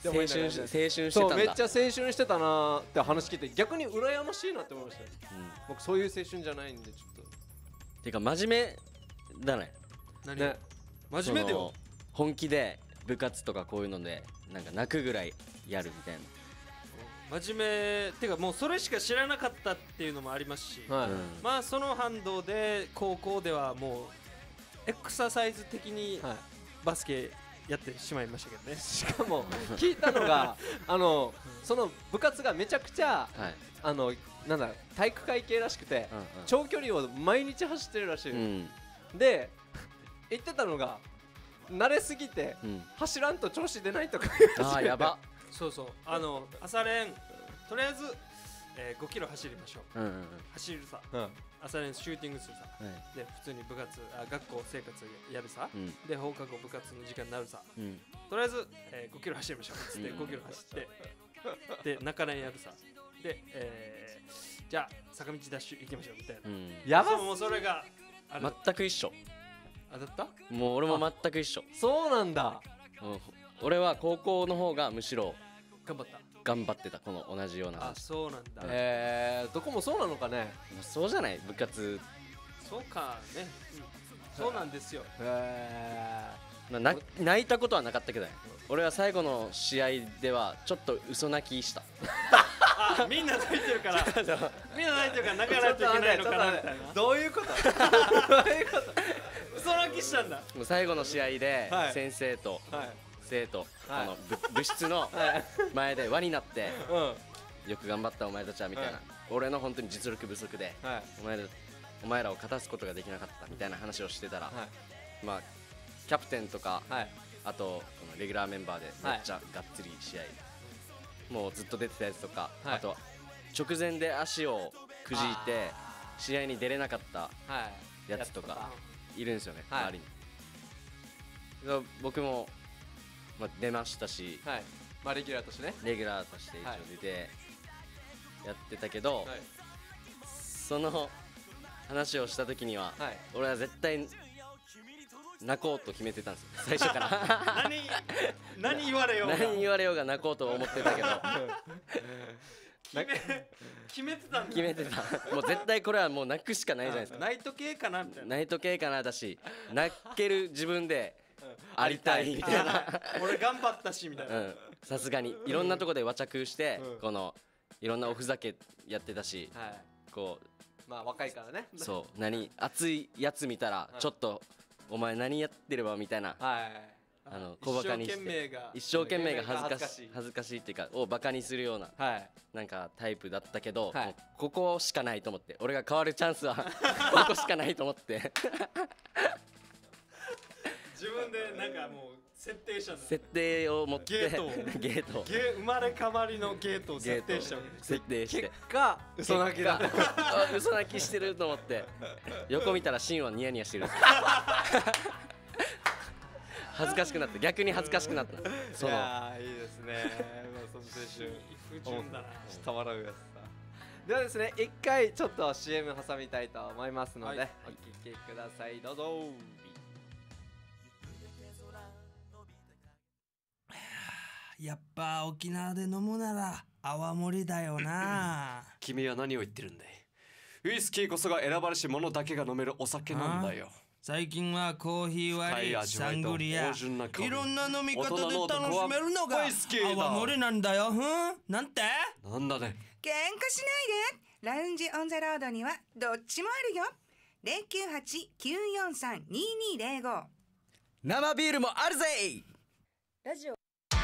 Speaker 1: って思いながらね
Speaker 4: 青春し青春してたんだ。
Speaker 1: そうめっちゃ青春してたなーって話聞いて逆に羨ましいなって思いましたよ。
Speaker 4: うん
Speaker 1: 僕そういう青春じゃないんでちょ
Speaker 4: てか真面目だね。
Speaker 3: 何、
Speaker 1: ね
Speaker 3: 真面目だよ。
Speaker 4: その本気で部活とかこういうのでなんか泣くぐらいやるみたい
Speaker 3: 真面目っていうかもうそれしか知らなかったっていうのもありますし、
Speaker 1: っとはい、
Speaker 4: な。うん
Speaker 3: まあその反動で高校ではもうエクササイズ的に
Speaker 1: はい
Speaker 3: バスケやってしまいましたけどね。
Speaker 1: しかも聞いたのがあのその部活がめちゃくちゃ
Speaker 4: はい。
Speaker 1: あのなんだ体育会系らしくて
Speaker 4: うんうん
Speaker 1: 長距離を毎日走ってるらしい、
Speaker 4: うん
Speaker 1: で言ってたのが慣れすぎて
Speaker 4: うん。
Speaker 1: 走らんと調子出ないとか言うらしい
Speaker 4: あーやば。
Speaker 3: そうそうあの朝練とりあえず、えー、ごキロ走りましょう。
Speaker 4: うんうんうん。
Speaker 3: 走るさ
Speaker 1: うん
Speaker 3: 朝練シューティングするさ
Speaker 4: はい。
Speaker 3: で普通に部活あ学校生活やるさ
Speaker 4: うん
Speaker 3: で放課後部活の時間になるさ
Speaker 4: うん
Speaker 3: とりあえず、えー、ごキロ走りましょうつって
Speaker 4: うん
Speaker 3: ごキロ走ってで中練やるさで、えー、じゃあ坂道ダッシュ行きましょうみたいな。
Speaker 4: うん。
Speaker 1: やば
Speaker 3: そうもうそれがある、
Speaker 4: 全く一緒。
Speaker 3: 当たった
Speaker 4: もう俺も全く一緒。
Speaker 1: そうなんだ
Speaker 4: うん俺は高校の方がむしろ
Speaker 3: 頑張った。
Speaker 4: 頑張ってたこの同じような
Speaker 3: あ
Speaker 4: 話。
Speaker 3: そうなんだ、
Speaker 1: えー、どこもそうなのかね
Speaker 4: まあそうじゃない部活。
Speaker 3: そうかね、うん、そうなんですよ。
Speaker 1: え
Speaker 4: まあな泣いたことはなかったけどね。俺は最後の試合ではちょっと嘘泣きした。
Speaker 3: あみんな泣いてるからみんな泣いてるから泣かないといけないのかなみたいな。
Speaker 1: どういうことどういうこ
Speaker 3: 嘘泣きしたんだ。
Speaker 4: もう最後の試合で
Speaker 1: はい
Speaker 4: 先生と
Speaker 1: とはい
Speaker 4: 生徒、
Speaker 1: はい
Speaker 4: あの部部室の
Speaker 1: はい
Speaker 4: 前で輪になって
Speaker 1: うん
Speaker 4: よく頑張ったお前たちはみたいな、
Speaker 1: はい
Speaker 4: 俺の本当に実力不足で
Speaker 1: はい
Speaker 4: お前らお前らを勝たすことができなかったみたいな話をしてたら、
Speaker 1: はい
Speaker 4: まあキャプテンとか、
Speaker 1: はい
Speaker 4: あとこのレギュラーメンバーでめっちゃがっつり試合、もうずっと出てたやつとか、
Speaker 1: はい
Speaker 4: あと直前で足をくじいて試合に出れなかった
Speaker 1: はい
Speaker 4: やつとかいるんですよね、
Speaker 1: はい
Speaker 4: 周りに。だから僕も、まあ、出ましたし、
Speaker 1: はいまあレギュラーとしてね
Speaker 4: レギュラーとして一応出てやってたけど、
Speaker 1: はい
Speaker 4: その話をした時には、
Speaker 1: はい
Speaker 4: 俺は絶対泣こうと決めてたんですよ最初から
Speaker 3: 何何言われようが
Speaker 4: 何言われようが泣こうと思ってたけど
Speaker 3: 決め決めてたんだ。
Speaker 4: 決めてたもう絶対これはもう泣くしかないじゃないですか。
Speaker 3: ナイト系かなみたいな。
Speaker 4: ナイト系かなだし泣ける自分でありたいみたいな
Speaker 3: あ俺頑張ったしみたいな。
Speaker 4: うんさすがにいろんなとこで和着して、
Speaker 1: うん
Speaker 4: このいろんなおふざけやってたし、
Speaker 1: はい
Speaker 4: こ
Speaker 1: まあ若いからね
Speaker 4: うそう何熱いやつ見たら
Speaker 1: うん
Speaker 4: ちょっとお前何やってればみたいな
Speaker 1: はい
Speaker 4: あの小バカにし
Speaker 3: 一生懸命
Speaker 4: て
Speaker 3: が
Speaker 4: 一生懸命が恥ずかし
Speaker 1: 恥ずかしい
Speaker 4: 恥ずかしいっていうかをバカにするような
Speaker 1: はい
Speaker 4: なんかタイプだったけど、
Speaker 1: はい
Speaker 4: もうここしかないと思って俺が変わるチャンスはここしかないと思って
Speaker 3: 自分でなんかもう設定したんだ。
Speaker 4: 設定を持って
Speaker 3: ゲートを
Speaker 4: ゲートを
Speaker 3: ゲ生まれ変わりのゲートを設定したわけです。
Speaker 4: 設定して
Speaker 1: 結果嘘泣きだ
Speaker 4: 結果あ嘘泣きしてると思って横見たらシンはニヤニヤしてる恥ずかしくなった逆に恥ずかしくなったそ
Speaker 1: い
Speaker 4: の
Speaker 1: やーいいですねまあその青春
Speaker 3: 不純だな。
Speaker 1: たまらんやつさではですね一回ちょっと シーエム 挟みたいと思いますので、
Speaker 3: はい
Speaker 1: お聞きくださいどうぞ
Speaker 5: やっぱ沖縄で飲むなら泡盛だよな。
Speaker 6: 君は何を言ってるんだい。ウイスキーこそが選ばれし者だけが飲めるお酒なんだよ。
Speaker 5: 最近はコーヒー割
Speaker 6: 深い
Speaker 5: り、サ
Speaker 6: 味わいと
Speaker 5: ングリア、
Speaker 6: 芳醇な香り
Speaker 5: いろんな飲み方で
Speaker 6: 大人の男は
Speaker 5: 楽しめるのが
Speaker 6: ウイスキーだ
Speaker 5: 泡盛なんだよ。ふんなんて
Speaker 6: なんだね。
Speaker 7: 喧嘩しないで。ラウンジオンザロードにはどっちもあるよ。ゼロきゅうはち きゅうよんさん ににゼロご。
Speaker 5: 生ビールもあるぜ。
Speaker 7: ラジオ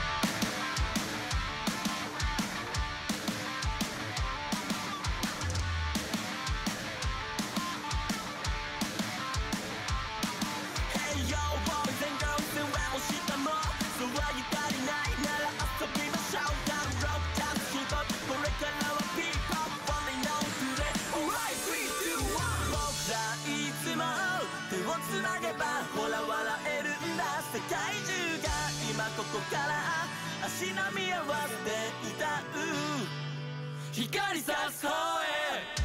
Speaker 2: つなげばほら笑えるんだ。世界中が今ここから足並み合わせて歌う光さす方へ。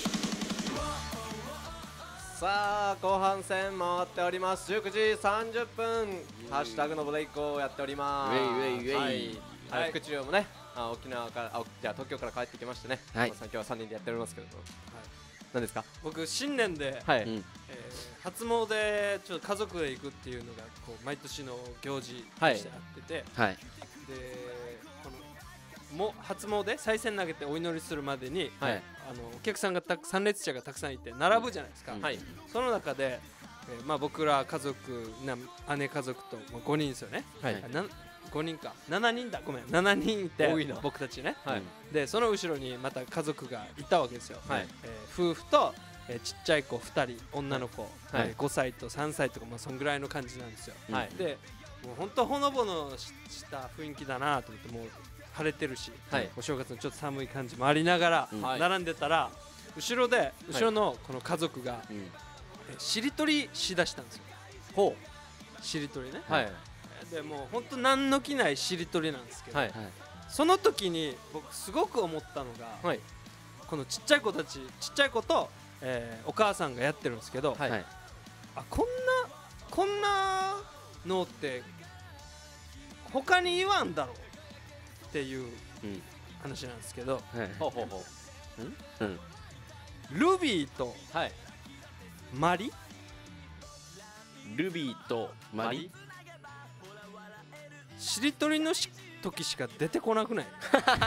Speaker 1: さあ後半戦回っておりますじゅうくじさんじゅっぷんハッシュタグのブレイクをやっております
Speaker 4: ウェイウェイウェイ
Speaker 1: はい、 はい、福知亮もねあ沖縄からあじゃあ東京から帰ってきましてね、
Speaker 4: はい
Speaker 1: まあさん今日はさんにんでやっておりますけれども、何ですか？
Speaker 3: 僕新年で、
Speaker 1: はい、
Speaker 4: うん
Speaker 3: えー初詣ちょっと家族で行くっていうのがこう毎年の行事としてあってて、
Speaker 4: はい
Speaker 3: でこのも初詣賽銭投げてお祈りするまでに、
Speaker 1: はい
Speaker 3: あのお客さんがたく参列者がたくさんいて並ぶじゃないですか、
Speaker 4: うん
Speaker 1: はい、
Speaker 3: その中で、えーまあ、僕ら家族な姉家族と、まあ、ごにんですよね、
Speaker 1: はい
Speaker 3: あなごにんかななにんだごめんななにんいて
Speaker 1: 多いな
Speaker 3: 僕たちね、
Speaker 1: はい
Speaker 3: でその後ろにまた家族がいたわけですよ、
Speaker 1: はい
Speaker 3: えー夫婦と、えーちっちゃい子ふたり女の子、
Speaker 1: はい
Speaker 3: えーごさいとさんさいとか、まあ、そんぐらいの感じなんですよ、
Speaker 1: はい
Speaker 3: でもう本当ほのぼのしした雰囲気だなと思ってもう晴れてるし、
Speaker 1: はい
Speaker 3: お正月のちょっと寒い感じもありながら
Speaker 4: うん
Speaker 3: 並んでたら後ろで後ろのこの家族が、
Speaker 4: うん
Speaker 3: えーしりとりしだしたんですよ
Speaker 1: ほ
Speaker 3: しりとりね、
Speaker 1: う、はい、
Speaker 3: でもう本当何の気ないしりとりなんですけど、
Speaker 1: はい、
Speaker 4: はい
Speaker 3: その時に僕すごく思ったのが、
Speaker 1: はい、
Speaker 3: このちっちゃい子たちちっちゃい子と、えーお母さんがやってるんですけど、
Speaker 1: はい
Speaker 4: はい
Speaker 3: あこんなこんなのって他に言わんだろうっていう
Speaker 4: うん
Speaker 3: 話なんですけど
Speaker 4: はい
Speaker 1: ほうほうほう、
Speaker 4: うん
Speaker 3: ルビーと
Speaker 1: はい、
Speaker 3: マリ
Speaker 4: ルビーとマリ
Speaker 3: しりとりのし時しか出てこなくない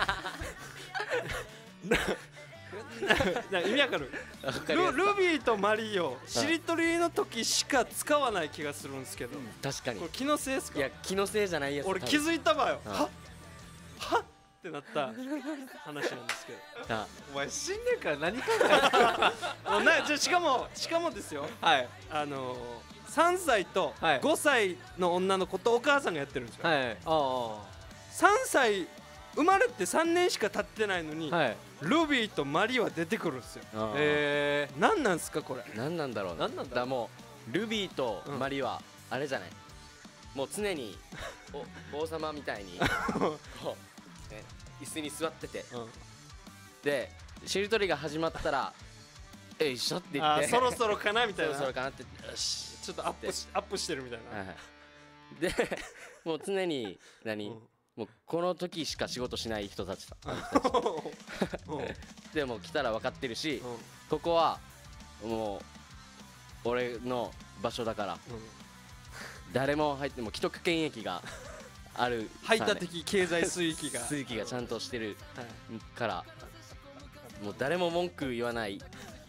Speaker 3: なな意味わかる
Speaker 4: わかりま
Speaker 3: ルルビーとマリーをしりとりの時しか使わない気がするんですけど、
Speaker 4: す確かに
Speaker 3: これ気のせいですか？
Speaker 4: いや気のせいじゃないやつ
Speaker 3: 俺気づいたわよ、
Speaker 4: うん
Speaker 3: ははってなった話なんですけど
Speaker 4: あ
Speaker 1: お前新年から何考
Speaker 3: あのなじゃしかもしかもですよ
Speaker 1: えはい
Speaker 3: あのー、さんさいと
Speaker 1: はい
Speaker 3: ごさいの女の子とお母さんがやってるんですよ、
Speaker 1: はいあ
Speaker 3: さんさい生まれてさんねんしか経ってないのに、
Speaker 1: あはい
Speaker 3: ルビーとマリは出てくるんですよ
Speaker 4: あー
Speaker 1: え
Speaker 3: 何なんすかこれ
Speaker 4: 何なんだろう
Speaker 1: 何なんだろう
Speaker 4: だもうルビーとマリはあれじゃないもう常にお王様みたいにこう、ね、椅子に座ってて
Speaker 3: うん
Speaker 4: でしりとりが始まったら「えいしょ」って言
Speaker 3: あ
Speaker 4: って
Speaker 3: ーそろそろかなみたい
Speaker 4: そ
Speaker 3: な
Speaker 4: ろそろかなってよし
Speaker 3: ちょっとアップしアップしてるみたいな、
Speaker 4: はいはいでもう常に何、
Speaker 3: うん
Speaker 4: もうこの時しか仕事しない人たちだ
Speaker 3: うんうん
Speaker 4: でも来たら分かってるし、ここはもう俺の場所だから誰も入っても既得権益がある
Speaker 3: 排他的経済水域が
Speaker 4: 水域がちゃんとしてる
Speaker 3: はい
Speaker 4: からもう誰も文句言わない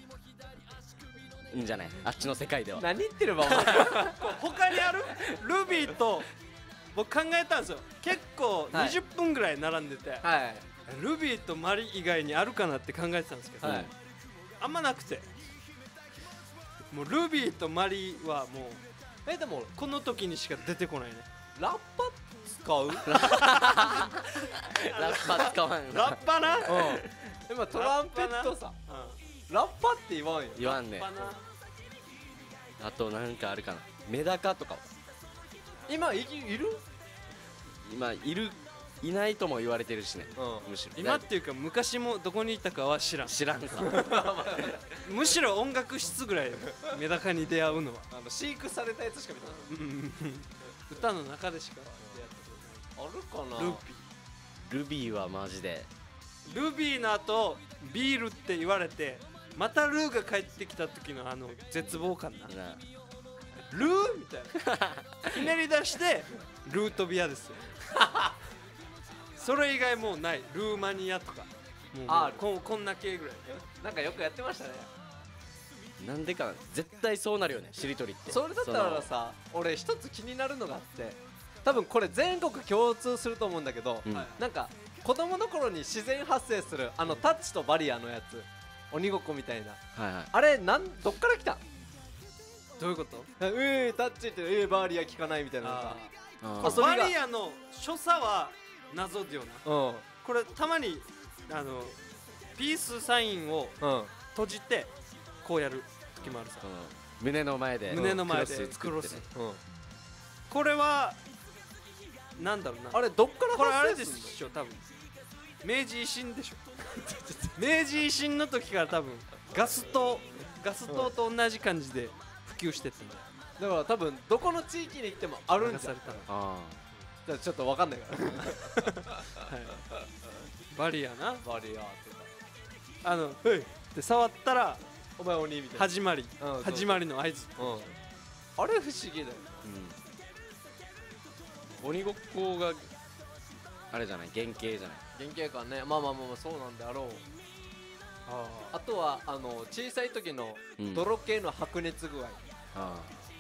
Speaker 4: んじゃないあっちの世界では
Speaker 1: 何言ってるわお前
Speaker 3: 他にあるルビーと僕考えたんですよ結構
Speaker 1: はい
Speaker 3: にじゅっぷんぐらい並んでて、
Speaker 1: はい
Speaker 3: ルビーとマリ以外にあるかなって考えてたんですけど、
Speaker 1: はい
Speaker 3: あんまなくてもうルビーとマリはもう
Speaker 1: えでも
Speaker 3: この時にしか出てこないね
Speaker 1: ラッパ使う
Speaker 4: ラッパ使わん
Speaker 3: ラッパな、うん、
Speaker 1: 今トランペットさラッパって言わんよ
Speaker 4: 言わんね
Speaker 3: ラッパな
Speaker 4: あとなんかあるかなメダカとかは
Speaker 1: 今いいる
Speaker 4: 今いるいないとも言われてるしね
Speaker 1: うん
Speaker 4: むしろ
Speaker 3: 今っていうか昔もどこにいたかは知らん
Speaker 4: 知らんさ
Speaker 3: むしろ音楽室ぐらいメダカに出会うのは
Speaker 1: あの飼育されたやつしか見たこ
Speaker 3: 歌の中でしか出会ったこ
Speaker 1: とないあるかな
Speaker 3: とないルビ
Speaker 4: ルビーはマジで
Speaker 3: ールビーの後ビールって言われてまたルーが帰ってきた時のあの絶望感な
Speaker 4: な
Speaker 3: ルーみたいなひねり出してルートビアですよそれ以外もうないルーマニアとかもう
Speaker 1: ある
Speaker 3: ここんな系ぐらい
Speaker 1: なんかよくやってましたね
Speaker 4: なんでかな絶対そうなるよねしりとりって
Speaker 1: それだったらさ俺一つ気になるのがあって多分これ全国共通すると思うんだけど、
Speaker 4: うん
Speaker 1: なんか子供の頃に自然発生するあのタッチとバリアのやつ鬼ごっこみたいな
Speaker 4: はいはい
Speaker 1: あれなんどっから来たん
Speaker 3: どういうこと
Speaker 1: えー、タッチってえー、バリア効かないみたいなの
Speaker 3: あ
Speaker 1: が
Speaker 4: あ
Speaker 1: あそれが
Speaker 3: バリアの所作は謎だよな
Speaker 1: うん
Speaker 3: これたまにあのピースサインを
Speaker 1: うん
Speaker 3: 閉じてこうやる時もあるさ
Speaker 4: うん胸の前で
Speaker 3: 胸の前で
Speaker 4: クロス作ってね
Speaker 1: うん
Speaker 3: これはなんだろうな
Speaker 1: あれどっから
Speaker 3: これあれで
Speaker 1: 発生すんの
Speaker 3: しょ多分明治維新でしょ明治維新の時から多分ガス灯ガス灯と同じ感じで普及してってんだよ
Speaker 1: だから多分どこの地域に行ってもあるんじゃん
Speaker 3: 流されたの
Speaker 4: あ
Speaker 1: だからちょっとわかんないから
Speaker 3: バリアな
Speaker 1: バリアーって
Speaker 3: あの「はい」って触ったら
Speaker 1: お前鬼みたいな
Speaker 3: 始まり
Speaker 1: うん
Speaker 3: 始まりの合図
Speaker 1: うんあれ不思議だよ
Speaker 4: うん鬼ごっこがあれじゃない原型じゃない
Speaker 1: 原型感ねまあまあまあまあそうなんであろう
Speaker 3: あ
Speaker 1: あとはあの小さい時の
Speaker 4: うん
Speaker 1: 泥系の白熱具合
Speaker 4: あ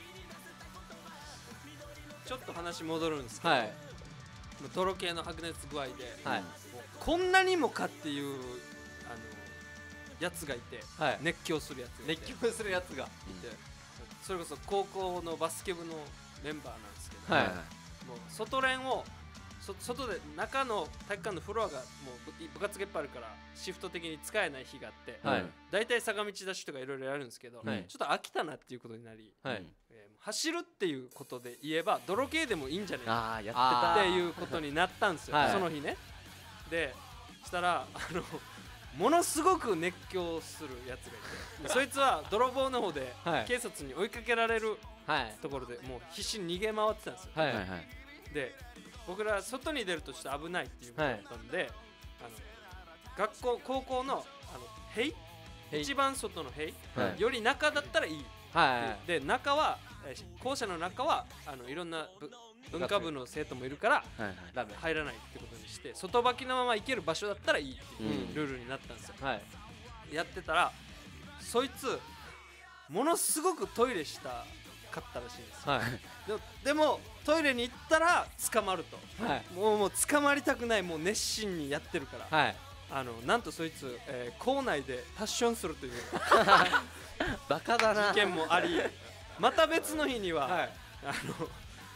Speaker 3: ちょっと話戻るんですけど、
Speaker 1: はい
Speaker 3: 泥系の白熱具合で、
Speaker 1: はい
Speaker 3: もうこんなにもかっていうあのやつがいて、
Speaker 1: はい
Speaker 3: 熱狂するやつがいて
Speaker 1: 熱狂するやつが
Speaker 3: でそれこそ高校のバスケ部のメンバーなんですけど、
Speaker 1: はい
Speaker 3: もう外練をそ外で中の体育館のフロアがもう部部活がいっぱいあるからシフト的に使えない日があって、
Speaker 1: はい
Speaker 3: だいたい坂道ダッシュとかいろいろやるんですけど、
Speaker 1: はい
Speaker 3: ちょっと飽きたなっていうことになり、
Speaker 1: はい
Speaker 3: えー走るっていうことで言えば泥系でもいいんじゃないか
Speaker 4: ああや
Speaker 1: あ
Speaker 4: っ
Speaker 3: っていうことになったんですよ、
Speaker 1: はい
Speaker 3: その日ね。でしたらあのものすごく熱狂するやつがいてそいつは泥棒の方で
Speaker 1: はい
Speaker 3: 警察に追いかけられる
Speaker 1: はい
Speaker 3: ところでもう必死に逃げ回ってたんですよ、
Speaker 1: はい
Speaker 4: てたはいはい
Speaker 3: で僕ら外に出るとちょっと危ないっていうことだったんで、あの学校高校のあの塀
Speaker 1: 塀
Speaker 3: 一番外の塀、
Speaker 4: はい
Speaker 3: より中だったらいい、
Speaker 1: はい
Speaker 3: で中はえー校舎の中はあのいろんなぶ文化部の生徒もいるから
Speaker 4: はいはい
Speaker 1: ダメ
Speaker 3: 入らないってことにして外履きのまま行ける場所だったらいいっていう
Speaker 4: うん
Speaker 3: ルールになったんですよ、
Speaker 1: はい
Speaker 3: やってたらそいつものすごくトイレしたかったらしいんですよ
Speaker 1: はい
Speaker 3: ででもトイレに行ったら捕まると
Speaker 1: はい
Speaker 3: もうもう捕まりたくないもう熱心にやってるから、
Speaker 1: はい
Speaker 3: あのなんとそいつ、えー校内でパッションするという
Speaker 4: バカだな
Speaker 3: 事件もありまた別の日には、
Speaker 1: はい
Speaker 3: あの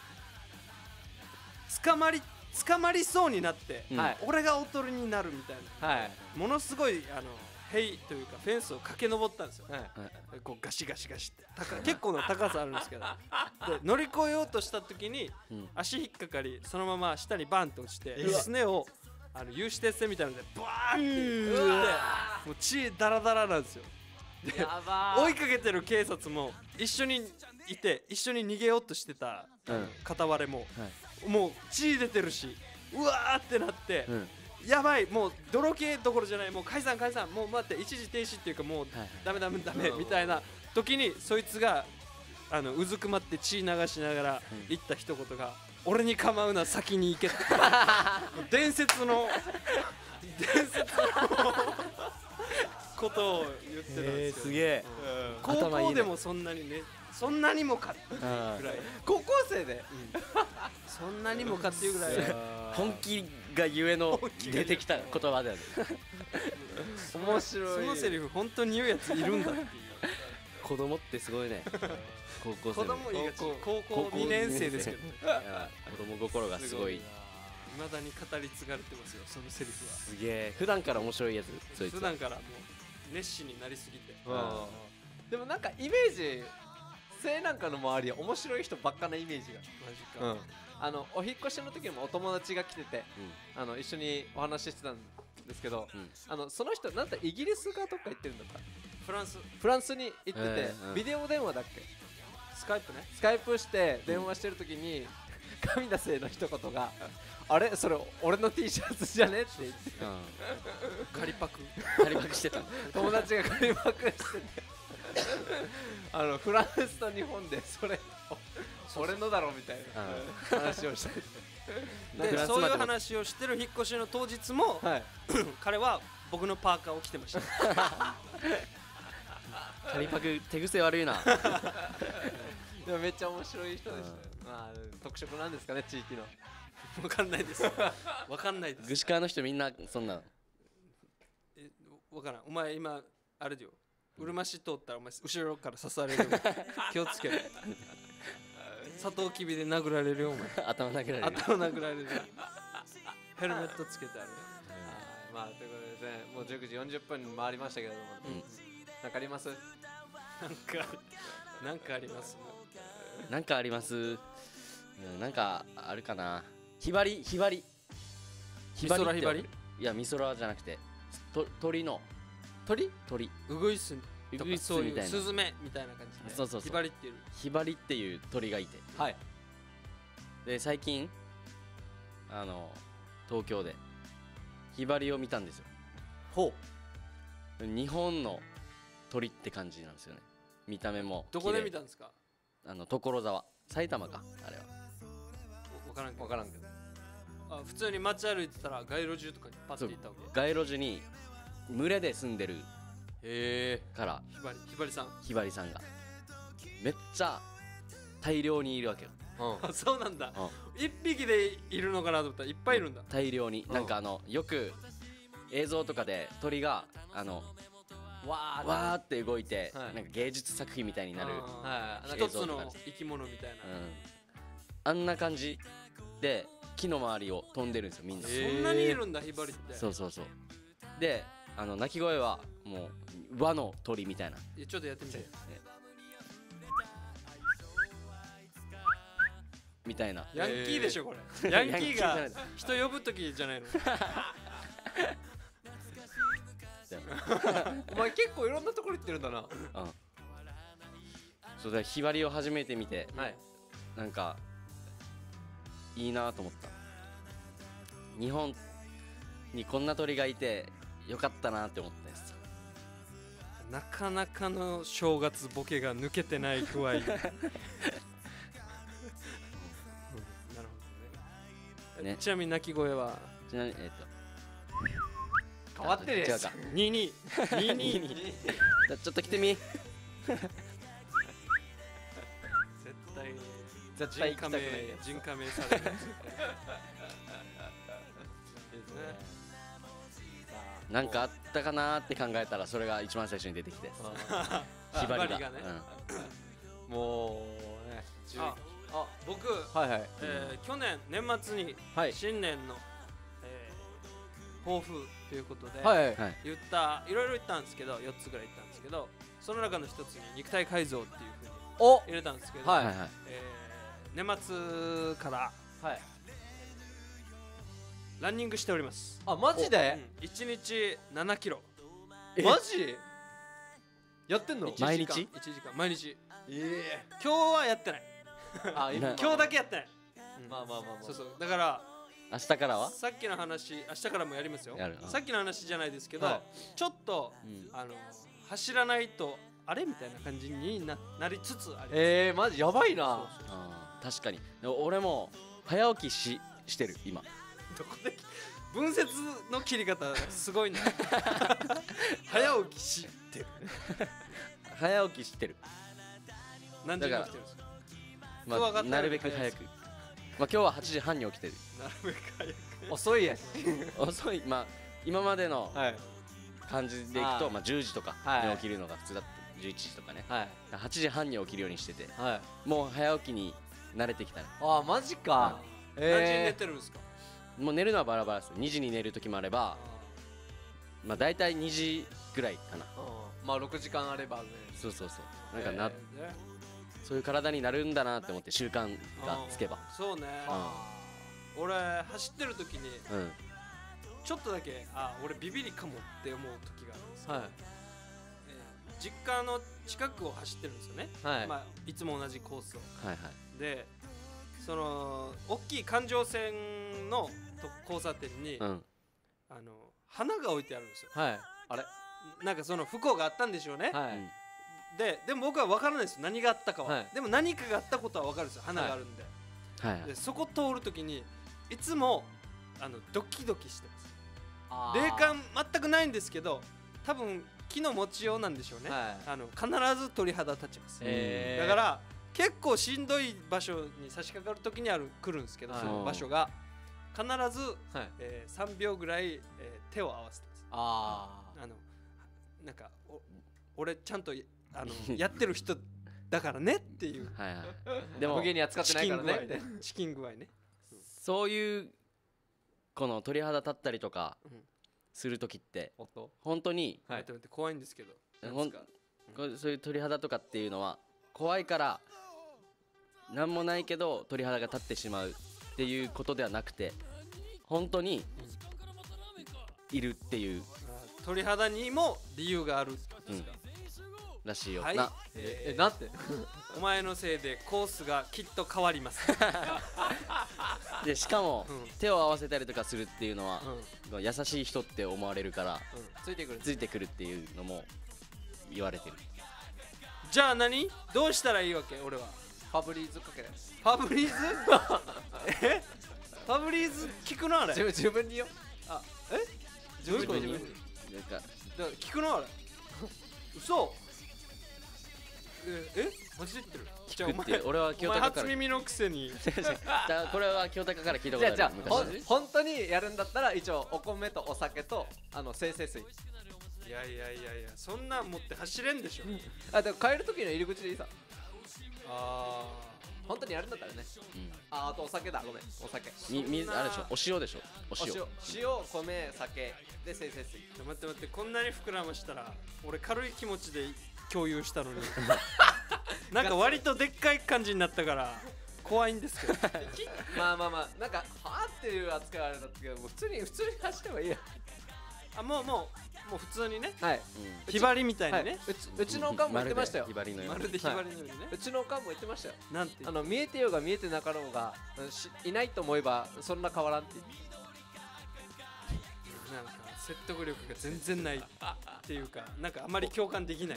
Speaker 3: 捕まり捕まりそうになって、
Speaker 4: うん
Speaker 1: はい
Speaker 3: 俺がおとりになるみたいな
Speaker 1: はい
Speaker 3: ものすごいあの塀というかフェンスを駆け上ったんですよ、
Speaker 1: はい
Speaker 3: こうガシガシガシって高結構な高さあるんですけどで乗り越えようとした時に、
Speaker 4: うん
Speaker 3: 足引っかかりそのまま下にバンと落ちてすねをあの有刺鉄線みたいなのでバーンって打ってもう血ダラダラなんですよで
Speaker 1: やば
Speaker 3: 追いかけてる警察も一緒にいて一緒に逃げようとしてた
Speaker 4: うん
Speaker 3: 片割れも、
Speaker 4: は
Speaker 3: もう血出てるしうわーってなって、
Speaker 4: うん
Speaker 3: やばいもう泥系どころじゃないもう解散解散もう待って一時停止っていうかもう
Speaker 4: はいはい
Speaker 3: ダメダメダメみたいな時にそいつがあのうずくまって血流しながら言った一言が「俺に構うな先に行け」って伝説の伝説のことを言ってたんですよ、
Speaker 4: げえ
Speaker 3: 高
Speaker 4: 頭いいね
Speaker 3: 校でもそんなにねそんなにもかっていうぐらい
Speaker 1: 高校生で
Speaker 3: そんなにもかっていうぐらい
Speaker 4: 本気がゆえの出てきた言葉だよね
Speaker 1: 面白い
Speaker 3: そのセリフ本当に言うやついるんだっていう
Speaker 4: 子供ってすごいね高校生
Speaker 3: 子供言いがち高校
Speaker 4: 高校
Speaker 3: にねん生ですけどね
Speaker 4: いや子供心がすごい
Speaker 3: 未だに語り継がれてますよそのセリフは
Speaker 4: すげえ普段から面白いやつそいつ
Speaker 3: 普段からもう熱心になりすぎて
Speaker 1: うんでもなんかイメージ性なんかの周りは面白い人ばっかなイメージが
Speaker 3: マジか
Speaker 1: うんあのお引っ越しの時もお友達が来ててあの一緒にお話ししてたんですけど、
Speaker 4: うん
Speaker 1: あのその人なんかイギリスがどっか行ってるんだった
Speaker 3: フランス
Speaker 1: フランスに行ってて、
Speaker 4: えーうん
Speaker 1: ビデオ電話だっけ
Speaker 3: スカイプね
Speaker 1: スカイプして電話してる時に神田生の一言が「あれそれ俺の T シャツじゃね?」って言って
Speaker 3: 仮パク
Speaker 4: 仮パクしてた
Speaker 1: 友達が借りまくしててあのフランスと日本でそれ俺のだろみたいな話をしてて
Speaker 3: でそういう
Speaker 4: フランスまでも
Speaker 3: 話をしてる引っ越しの当日も
Speaker 1: はい
Speaker 3: 彼は僕のパーカーを着てました
Speaker 4: 仮パク手癖悪いな
Speaker 1: でもめっちゃ面白い人でしたよまあ特色なんですかね地域の
Speaker 3: わかんないですわかんないです
Speaker 4: 具志川の人みんなそんな
Speaker 3: えわからんお前今あれだようるま市通ったらお前後ろから刺されるよ気をつけろサトウキビで殴られるよお前
Speaker 4: 頭投げられる
Speaker 3: 頭殴られるよヘルメットつけてあるよ
Speaker 1: まあということでですねもうじゅうくじよんじゅっぷん回りましたけれどもなんかあります
Speaker 3: なんかなんかあります
Speaker 4: なんかありますうんなんかあるかなひばりひばり
Speaker 3: 美空ひばり
Speaker 4: いや美空じゃなくてと鳥の
Speaker 1: 鳥
Speaker 4: 鳥
Speaker 3: ウグイスとか
Speaker 4: ウグイス
Speaker 3: そういう
Speaker 4: みたいな
Speaker 3: スズメみたいな感じで
Speaker 4: そうそうそう
Speaker 3: ひばりっていう
Speaker 4: ひばりっていう鳥がいて
Speaker 1: はい
Speaker 4: で最近あの東京でヒバリを見たんですよ。
Speaker 1: ほ
Speaker 4: 日本の鳥って感じなんですよね。見た目も
Speaker 3: どこで
Speaker 4: 綺麗
Speaker 3: 見たんですか？
Speaker 4: あの所沢、埼玉かあれは。
Speaker 3: 分からんけど
Speaker 1: う分からんけど
Speaker 3: あ普通に街歩いてたら街路樹とかにパッて行ったわけ。
Speaker 4: 街路樹に群れで住んでる
Speaker 1: へえ
Speaker 4: から
Speaker 3: ひばりひばりさん
Speaker 4: ひばりさんがめっちゃ大量にいるわけよ。
Speaker 1: うん
Speaker 3: あそうなんだ。
Speaker 4: うん
Speaker 3: 一匹でいるのかなと思ったらいっぱいいるんだ。
Speaker 4: 大量になんかあのよく映像とかで鳥があの
Speaker 1: わー
Speaker 4: わーって動いて、
Speaker 1: はい
Speaker 4: なんか芸術作品みたいになる、
Speaker 3: あー
Speaker 1: はい
Speaker 3: 一つの生き物みたいな。
Speaker 4: うん、あんな感じで木の周りを飛んでるんですよみんな、
Speaker 1: へー
Speaker 3: そんなにいるんだひばりって。
Speaker 4: そうそうそうであの鳴き声はもう和の鳥みたいな、
Speaker 3: いやちょっとやってみて。
Speaker 4: みたいな
Speaker 3: ヤンキーでしょこれ。
Speaker 4: ヤ
Speaker 3: ヤンキーが
Speaker 4: ンキーじゃない
Speaker 3: 人呼ぶときじゃないの。
Speaker 1: お前結構いろんなところ行ってるんだな
Speaker 4: うんそうだひばりを初めて見て、
Speaker 1: はい
Speaker 4: なんかいいなと思った。日本にこんな鳥がいてよかったなって思ったやつ。
Speaker 3: なかなかの正月ボケが抜けてない具合。うんなるほどね。
Speaker 4: ね
Speaker 3: ちなみに鳴き声は
Speaker 4: ちなみにえっと
Speaker 1: 変わってるやつ
Speaker 4: 違うか
Speaker 3: ににににに
Speaker 4: じゃあちょっと来てみ
Speaker 3: 絶対
Speaker 1: 絶対行きたくないやつ
Speaker 3: 人加盟されるやつ。
Speaker 4: なんかあったかなーって考えたらそれが一番最初に出てきてひばりが
Speaker 3: ひばりがね
Speaker 1: もうね
Speaker 3: ああ僕、
Speaker 1: はいはい
Speaker 3: えー去年年末に
Speaker 1: はい
Speaker 3: 新年の、えー抱負ということで、
Speaker 1: はい
Speaker 4: うんはい
Speaker 3: 言ったいろいろ言ったんですけどよっつぐらい言ったんですけどその中の一つに肉体改造っていうふうに
Speaker 1: お
Speaker 3: 入れたんですけど、
Speaker 1: はい
Speaker 4: はいはい
Speaker 3: えー年末から
Speaker 1: はい
Speaker 3: ランニングしております。
Speaker 1: あマジで
Speaker 3: うんいちにちななキロ
Speaker 1: マジやってんの
Speaker 4: 毎日
Speaker 3: いちじかん毎日
Speaker 1: え
Speaker 3: 今日はやってない
Speaker 1: えあ
Speaker 4: 今
Speaker 3: 今日だけやってない、うん
Speaker 1: まあまあまあまあ
Speaker 3: そうそうだから
Speaker 4: 明日からは
Speaker 3: さっきの話明日からもやりますよ
Speaker 4: やる
Speaker 3: さっきの話じゃないですけど、
Speaker 1: は
Speaker 3: ちょっと、
Speaker 4: うん
Speaker 3: あの走らないとあれみたいな感じに な, なりつつあります。
Speaker 1: えー、マジやばいな
Speaker 3: そうそう
Speaker 4: あー確かにでも俺も早起きししてる今
Speaker 3: どこで分節の切り方すごいな早起きしてる
Speaker 4: 早起きしてる、
Speaker 3: 何時に起きてるんですか？
Speaker 4: まあ、
Speaker 3: クワガタより
Speaker 4: なるべく早くまあ今日ははちじはんに起きてる
Speaker 3: なるべく早く
Speaker 1: 遅いや
Speaker 4: 遅いまあ今までの
Speaker 1: はい
Speaker 4: 感じでいく
Speaker 1: あー
Speaker 4: とまあじゅうじとか
Speaker 1: はい
Speaker 4: に起きるのが普通だったじゅういちじとかね
Speaker 1: はい
Speaker 4: はちじはんに起きるようにしてて
Speaker 1: はい
Speaker 4: もう早起きに慣れてきたね。
Speaker 1: あーマジか
Speaker 3: 何時に寝
Speaker 1: え
Speaker 3: てるんですか？
Speaker 4: もう寝るのはバラバラですにじに寝る時もあればまあ大体にじぐらいかな。
Speaker 1: ーうんまあろくじかんあればね
Speaker 4: そうそうそうなんかな、
Speaker 3: えーね
Speaker 4: そういう体になるんだなって思って習慣がつけば
Speaker 3: あーそうね俺走ってる時に
Speaker 4: うん
Speaker 3: ちょっとだけあ俺ビビりかもって思う時があるんですけど、
Speaker 1: はい
Speaker 3: えー実家の近くを走ってるんですよね、
Speaker 1: はい
Speaker 3: まあ、いつも同じコースを
Speaker 4: はいはい
Speaker 3: でその大きい環状線のと交差点に、
Speaker 4: うん
Speaker 3: あの花が置いてあるんですよ。
Speaker 1: はいあれ
Speaker 3: なんかその不幸があったんでしょうね、
Speaker 1: はい
Speaker 3: ででも僕は分からないですよ何があったかは、
Speaker 1: はい
Speaker 3: でも何かがあったことは分かるんですよ花があるんで,、
Speaker 4: はいはい
Speaker 3: でそこ通るときにいつもあのドキドキしてます
Speaker 1: あー
Speaker 3: 霊感全くないんですけど多分木の持ちようなんでしょうね、
Speaker 1: はい
Speaker 3: あの必ず鳥肌立ちます、
Speaker 1: えー
Speaker 3: だから結構しんどい場所に差し掛かるときにある来るんですけど、
Speaker 1: はい
Speaker 3: その場所が必ず、
Speaker 1: はい
Speaker 3: えーさんびょうぐらい、えー手を合わせてます
Speaker 1: あ
Speaker 3: あのなんかお俺ちゃんとあのやってる人だからねっていう
Speaker 4: はいはい
Speaker 1: ー
Speaker 4: でも
Speaker 1: 無限に扱ってないからね
Speaker 3: チキン具合ね
Speaker 4: そういうこの鳥肌立ったりとか
Speaker 3: うん
Speaker 4: する時って
Speaker 1: おっと
Speaker 4: 本当に
Speaker 1: はい
Speaker 3: 待って待って怖いんですけど
Speaker 4: ほんこうそういう鳥肌とかっていうのは怖いからなんもないけど鳥肌が立ってしまうっていうことではなくて本当にいるっていう
Speaker 3: あ鳥肌にも理由があるってことですか、
Speaker 4: らしいよ、
Speaker 3: はい
Speaker 4: な
Speaker 1: ええなんて
Speaker 3: お前のせいでコースがきっと変わります
Speaker 4: でしかも、
Speaker 3: うん
Speaker 4: 手を合わせたりとかするっていうのは
Speaker 3: う、ん
Speaker 4: 優しい人って思われるから
Speaker 1: ついてくる
Speaker 4: ついてくるっていうのも言われてる。
Speaker 3: じゃあ何どうしたらいいわけ俺は
Speaker 1: ファブリーズかけない
Speaker 3: ファブリーズえファブリーズ聞くのあれ
Speaker 1: 自分自分によ
Speaker 3: あえどういうこと
Speaker 1: 自分に
Speaker 4: なんか
Speaker 3: だから聞くのあれ嘘ええマジで言ってるじゃあお
Speaker 4: 聞くって
Speaker 3: 前
Speaker 4: 俺は
Speaker 3: お前
Speaker 4: 清高から
Speaker 3: 初耳のくせに
Speaker 4: だこれは清高から聞いたこ
Speaker 1: じゃあ
Speaker 4: とある
Speaker 1: じゃあほん
Speaker 4: 昔
Speaker 1: 本当にやるんだったら一応お米とお酒とあの精製水
Speaker 3: いやいやいやいやそんなん持って走れんでしょ
Speaker 1: あでも帰る時の入り口でいいさ
Speaker 3: あ
Speaker 1: 本当にやるんだったらね
Speaker 4: うん
Speaker 1: ああとお酒だごめんお酒
Speaker 4: みみあれでしょお塩でしょお
Speaker 1: お
Speaker 4: 塩
Speaker 1: 塩塩米酒で精製水
Speaker 3: ー待って待ってこんなに膨らましたら俺軽い気持ちで共有したのになんか割とでっかい感じになったから怖いんですけど
Speaker 1: まあまあまあなんかはあっていう扱いはあれだったけどもう普通に普通に走ればいいや
Speaker 3: あもうもうもう普通にね
Speaker 1: はい
Speaker 4: うん
Speaker 3: ひばりみたい
Speaker 1: はい
Speaker 3: にね、
Speaker 1: うちうちのおかんも言ってましたよ
Speaker 4: ひばりのように
Speaker 3: まるでひばりのようにね、
Speaker 1: うちのおかんも言ってましたよ
Speaker 3: なんて言う
Speaker 1: あの見えてようが見えてなかろうがしいないと思えばそんな変わらんって
Speaker 3: なんか説得力が全然ないっていうかなんかあまり共感できない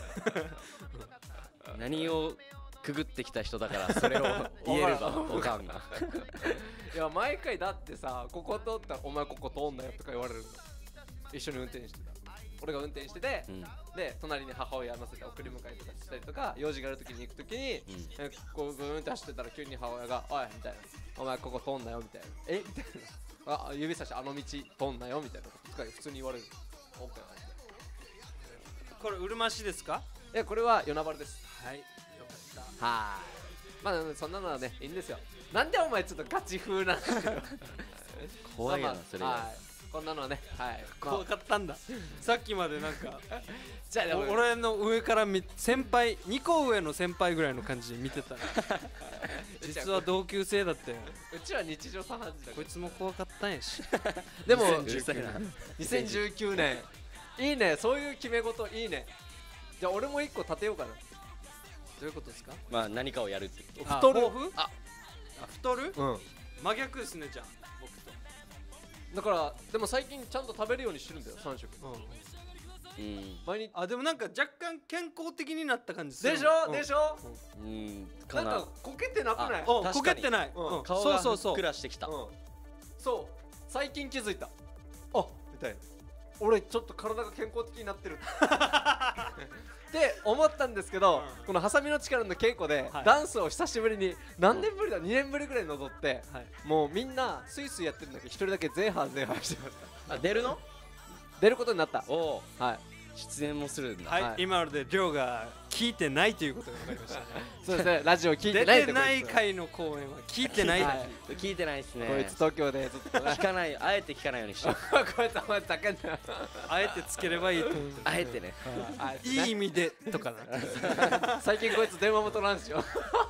Speaker 4: 何をくぐってきた人だからそれを言えればおかんが
Speaker 1: いや毎回だってさここ通ったらお前ここ通んなよとか言われるの一緒に運転してた俺が運転してて、
Speaker 4: うん
Speaker 1: で隣に母親乗せて送り迎えとかしたりとか用事がある時に行く時に、
Speaker 4: うん
Speaker 1: えこうブーンって走ってたら急に母親が「おい」みたいな「お前ここ通んなよ」みたいな「えみたいなあ指差してあの道通んなよみたいなこと普通に言われるオッケー
Speaker 3: これうるま市ですか
Speaker 1: いやこれは与那原です
Speaker 3: はいよかった
Speaker 1: はーいまあそんなのはねいいんですよなんでお前ちょっとガチ風なんですよ
Speaker 4: 怖いよ
Speaker 1: まあまあ
Speaker 4: なそれは
Speaker 1: はいこんなのはねはい
Speaker 3: 怖かったんださっきまでなんか
Speaker 1: じゃあでも
Speaker 3: お俺の上から見先輩にこ上の先輩ぐらいの感じで見てたら実は同級生だったよ
Speaker 1: うちは日常茶飯事だ
Speaker 3: こいつも怖かったんやし
Speaker 1: でも
Speaker 4: うるさいな
Speaker 1: にせんじゅうきゅうねんいいねそういう決め事いいねじゃあ俺も一個立てようかな
Speaker 3: どういうことですか
Speaker 4: まあ何かをやるって
Speaker 3: あ
Speaker 1: 太る
Speaker 3: 抱負
Speaker 1: あ
Speaker 3: あ太る
Speaker 1: うん
Speaker 3: 真逆ですねじゃあ僕と
Speaker 1: だからでも最近ちゃんと食べるようにしてるんだよさん食
Speaker 4: うん
Speaker 1: 毎日
Speaker 3: あでもなんか若干健康的になった感じする
Speaker 1: でしょ
Speaker 3: うん
Speaker 1: でしょ
Speaker 4: うん
Speaker 1: なん
Speaker 4: かな
Speaker 1: かこけてなくない
Speaker 3: おこ
Speaker 4: 確かに
Speaker 3: けてない、
Speaker 1: うん
Speaker 3: うん
Speaker 4: 顔がふっ
Speaker 3: そうそうそう
Speaker 4: くらしてきた
Speaker 1: うんそう最近気づいたあみたいな俺ちょっと体が健康的になってるって思ったんですけど、
Speaker 3: うん
Speaker 1: このハサミの力の稽古で、
Speaker 3: はい
Speaker 1: ダンスを久しぶりに何年ぶりだにねんぶりぐらいに踊って、
Speaker 3: はい
Speaker 1: もうみんなスイスイやってるんだけど一人だけゼーハーゼーハーしてました
Speaker 4: あ出るの
Speaker 1: 出ることになった
Speaker 4: おお
Speaker 1: はい
Speaker 4: 出演もするんだ
Speaker 3: はい、
Speaker 1: はい
Speaker 3: 今ので亮が聞いてないということが分かりましたね
Speaker 1: そうですねラジオ聞いて
Speaker 3: 出
Speaker 1: ない
Speaker 3: てない
Speaker 1: こい
Speaker 3: 回の公演は聞いてない、
Speaker 1: はい
Speaker 4: 聞いてないっすね
Speaker 1: つこいつ東京でずっとね
Speaker 4: 聞かないあえて聞かないようにしよう
Speaker 1: こいつお前叫んだよ
Speaker 3: あえてつければいいと思う
Speaker 4: あえてね
Speaker 3: いい意味でとかな
Speaker 1: 最近こいつ電話も取らんしよ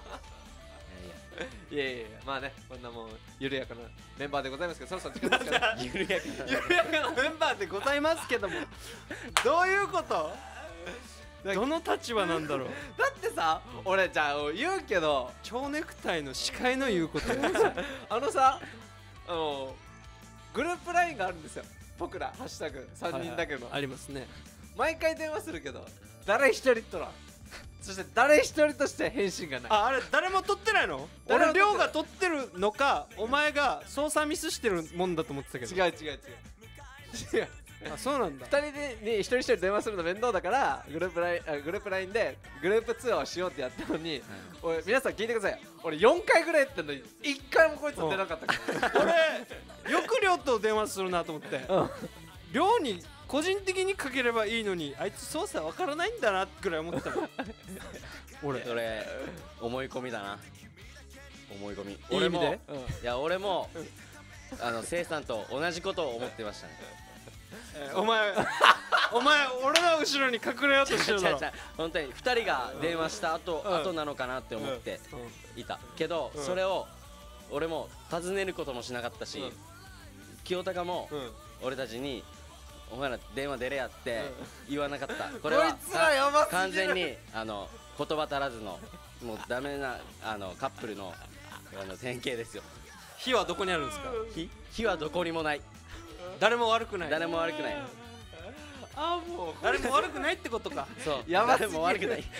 Speaker 4: いやい
Speaker 1: いやいやいやまあねこんなもう緩やかなメンバーでございますけどそろそろ時間ですから
Speaker 4: や緩やかな
Speaker 3: 緩やかなメンバーでございますけどもどういうことどの立場なんだろう
Speaker 1: だってさ俺じゃあ言うけど
Speaker 3: 蝶ネクタイの司会の言うことや
Speaker 1: あのさあのグループラインがあるんですよ僕らハッシュタグさんにんだけど
Speaker 3: ありますね
Speaker 1: 毎回電話するけど誰一人とらんそして誰一人として返信がない
Speaker 3: ああれ誰も撮ってないの俺
Speaker 1: 誰も撮ってない
Speaker 3: 亮が撮ってるのかお前が操作ミスしてるもんだと思ってたけど
Speaker 1: 違う違う違う違う
Speaker 3: あそうなんだ
Speaker 1: ふたりでに一人一人電話するの面倒だからグループラインあグループラインでグループ通話をしようってやったのに、俺皆さん聞いてください俺よんかいぐらいやってんのにいっかいもこいつ出なかったから
Speaker 3: 俺よく亮と電話するなと思って
Speaker 1: うん
Speaker 3: 亮に個人的にかければいいのにあいつ操作わからないんだなぐらい思ってたもん俺
Speaker 4: それ思い込みだな思い込み
Speaker 3: いい意味
Speaker 4: 俺も
Speaker 3: で
Speaker 4: いや俺もあのせいさんと同じことを思ってましたね
Speaker 3: えーお前お前俺の後ろに隠れようとしてるだろ
Speaker 4: 違う違う本当にふたりが電話した後、
Speaker 3: うん
Speaker 4: 後なのかなって思って
Speaker 3: うん
Speaker 4: いたけど、
Speaker 3: うん
Speaker 4: それを俺も尋ねることもしなかったし、
Speaker 3: うん
Speaker 4: 清高も
Speaker 3: うん
Speaker 4: 俺たちにお前ら電話出れやって言わなかった。これは
Speaker 1: こいつらやばすぎる
Speaker 4: 完全にあの言葉足らずのもうダメなあのカップルのあの典型ですよ。
Speaker 3: 火はどこにあるんですか？
Speaker 4: 火火はどこにもない。
Speaker 3: 誰も悪くない。
Speaker 4: 誰も悪くない。
Speaker 1: あもう
Speaker 3: 誰も悪くないってことか。
Speaker 4: そう
Speaker 1: やばすぎる
Speaker 4: 誰も悪くない。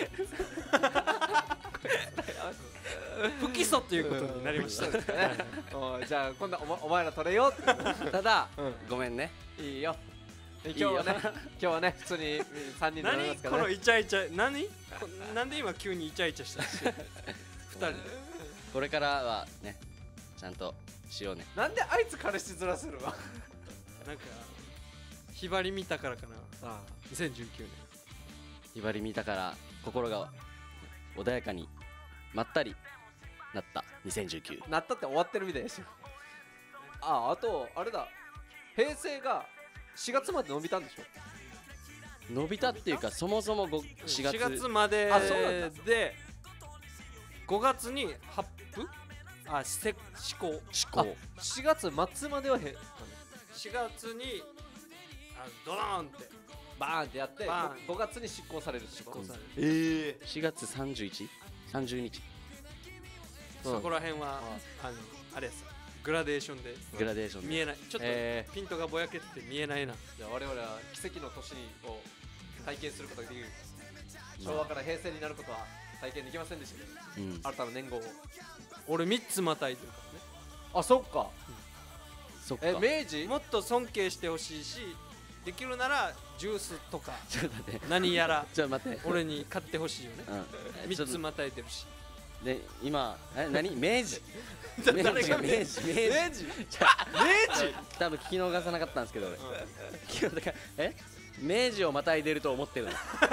Speaker 3: 不起訴ということになりました。
Speaker 1: おいじゃあ今度はお,、ま、お前ら取れよ
Speaker 4: ただ、
Speaker 1: うん
Speaker 4: ごめんね。
Speaker 1: いいよ今日はね今日はね普通にさんにんで飲みま
Speaker 3: 何
Speaker 1: すからね
Speaker 3: このイチャイチャ何こなんで今急にイチャイチャしたしふたりで
Speaker 4: これからはねちゃんとしようね。
Speaker 1: なんであいつ彼氏ずらするわ
Speaker 3: なんかひばり見たからかな。
Speaker 1: あ
Speaker 3: にせんじゅうきゅうねん
Speaker 4: ひばり見たから心が穏やかにまったりなったにせんじゅうきゅう。
Speaker 1: なったって終わってるみたいですよ。ああとあれだ平成がしがつまで伸びたんでしょ。
Speaker 4: 伸びたっていうかそもそもごしがつ
Speaker 3: しがつまで
Speaker 1: あそうなんだ
Speaker 3: でごがつに発布あせ施行
Speaker 4: 思考。
Speaker 1: しがつ末まではへ
Speaker 3: しがつにあドドーンって
Speaker 1: バーンってやって
Speaker 3: バーン
Speaker 1: ごがつに執行される執
Speaker 3: 執行される、
Speaker 1: ええ
Speaker 4: しがつさんじゅういち、さんじゅうにち
Speaker 1: うん
Speaker 3: そこら辺はあのあれやさグラデーションで
Speaker 4: グラデーションで
Speaker 3: 見えないちょっと
Speaker 1: え
Speaker 3: ピントがぼやけてて見えないな。
Speaker 1: じゃあ我々は奇跡の年を体験することができる。昭和から平成になることは体験できませんでしたけど
Speaker 4: うん
Speaker 1: 新たな年号を。
Speaker 3: 俺みっつまたいてるからね。
Speaker 1: あそっか
Speaker 4: そっか。
Speaker 1: え明治
Speaker 3: もっと尊敬してほしいしできるならジュースとか
Speaker 4: ちょっと待って
Speaker 3: 何やら
Speaker 4: ちょっと待って
Speaker 3: 俺に買ってほしいよね。
Speaker 4: うん
Speaker 3: みっ
Speaker 4: ちょっと
Speaker 3: つまたいてるし
Speaker 4: で今え何明治明
Speaker 3: 誰が
Speaker 4: 治明治明治
Speaker 1: 明治
Speaker 4: じゃ明治多分聞き逃さなかったんですけど俺聞き逃さえ明治をまたいでると思ってるの。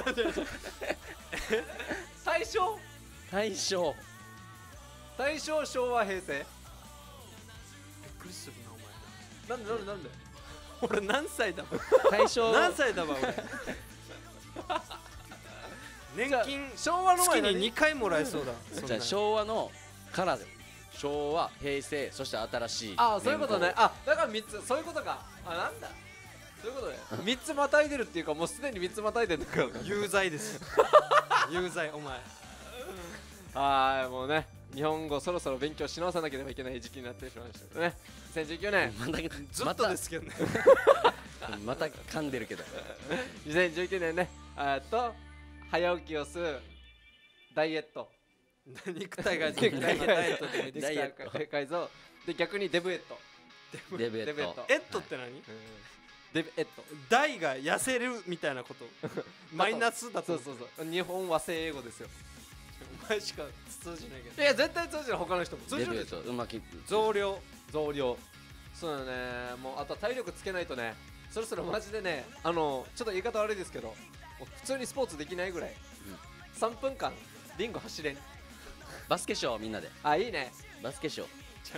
Speaker 1: 大正
Speaker 4: 大正
Speaker 1: 大正昭和平成
Speaker 3: びっくりするなお前
Speaker 1: なんでなんでなんで
Speaker 3: 俺何歳だわ
Speaker 4: 大正
Speaker 3: 何歳だわ俺年金
Speaker 1: 昭和の前
Speaker 3: 月ににかいもらえそうだそんな
Speaker 4: じゃあ昭和のから昭和平成そして新しい
Speaker 1: あそういうことね
Speaker 4: 年号
Speaker 1: あだからみっつそういうことかあなんだそういうことねみっつまたいでるっていうかもうすでにみっつまたいでるんだから
Speaker 3: 有罪です有罪お前
Speaker 1: はーいもうね日本語そろそろ勉強し直さなければいけない時期になってしまいましたけどねにせんじゅうきゅうねん
Speaker 4: また
Speaker 3: ずっとですけどね
Speaker 4: また噛んでるけど
Speaker 1: にせんじゅうきゅうねんねえっと早起きをするダイエット
Speaker 3: 肉体が
Speaker 1: 肉体が
Speaker 3: ダイエットでもいいです
Speaker 4: ダイエット
Speaker 1: 改造で逆にデブエット
Speaker 4: デブエット
Speaker 1: デブエット
Speaker 3: エットって何
Speaker 1: デブエット
Speaker 3: 大が痩せるみたいなことマイナスだと
Speaker 1: そうそうそう日本和製英語ですよ
Speaker 3: お前しか通じないけど
Speaker 1: いや絶対通じる他の人も通じ
Speaker 4: デブエッ
Speaker 1: るでしょ
Speaker 4: トうまく
Speaker 3: 増量
Speaker 1: 増量そうだねもうあとは体力つけないとねそろそろマジでねあのちょっと言い方悪いですけどもう普通にスポーツできないぐらい、うん、さんぷんかんリング走れん
Speaker 4: バスケショーみんなで
Speaker 1: あいいね
Speaker 4: バスケショー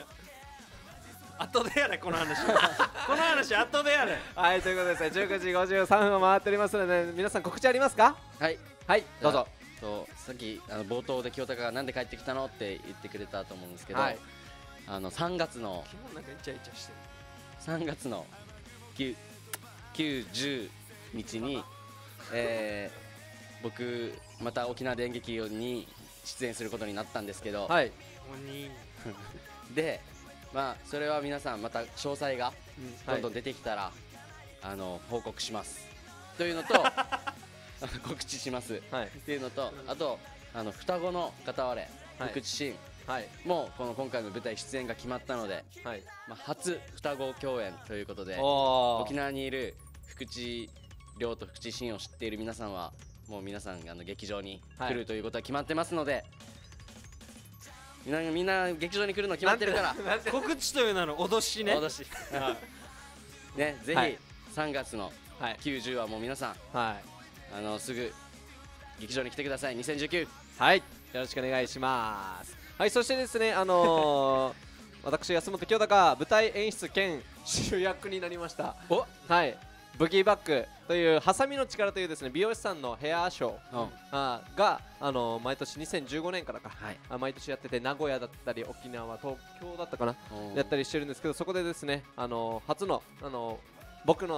Speaker 3: 後でやれこの話この話後でやれ
Speaker 1: はいということでですねじゅうくじごじゅうさんぷんを回っておりますので皆さん告知ありますか
Speaker 4: はい
Speaker 1: はいどうぞ
Speaker 4: そうさっきあの冒頭で清高がなんで帰ってきたのって言ってくれたと思うんですけど、
Speaker 1: はい
Speaker 4: あのさんがつの
Speaker 3: 昨日なんかイチャイチャしてる
Speaker 4: さんがつのきゅう、きゅう、じゅうにちに、えー、僕また沖縄で演劇に出演することになったんですけど、
Speaker 1: はい
Speaker 3: 鬼
Speaker 4: でまあそれは皆さんまた詳細がどんどん出てきたら、あの報告しますというのと告知します
Speaker 1: はい
Speaker 4: っていうのと、あとあの双子の片割れ
Speaker 1: はい
Speaker 4: 福地真
Speaker 1: はい
Speaker 4: もこの今回の舞台出演が決まったので、
Speaker 1: はい
Speaker 4: まあ、初双子共演ということで
Speaker 1: お
Speaker 4: 沖縄にいる福地亮と福地真を知っている皆さんはもう皆さんあの劇場に来るということは決まってますので、みんなみんな劇場に来るの決まってるから
Speaker 1: なんで
Speaker 3: 告知という名の脅しね
Speaker 4: 脅しねぜ
Speaker 1: はい
Speaker 4: ひさんがつの
Speaker 1: はい
Speaker 4: きゅうじゅうはもう皆さん
Speaker 1: はい
Speaker 4: あのすぐ劇場に来てくださいにせんじゅうきゅう
Speaker 1: はい、よろしくお願いします。はい、そしてですね、あのー、私安本清高舞台演出兼主役になりました。
Speaker 4: お
Speaker 1: はい、ブギーバックというハサミの力というですね美容師さんのヘアショー、
Speaker 4: うん
Speaker 1: あがあのー毎年にせんじゅうごねんからか、
Speaker 4: はい
Speaker 1: あ毎年やってて名古屋だったり沖縄東京だったかな
Speaker 4: うん
Speaker 1: やったりしてるんですけどそこでですねあのー初のあのー僕の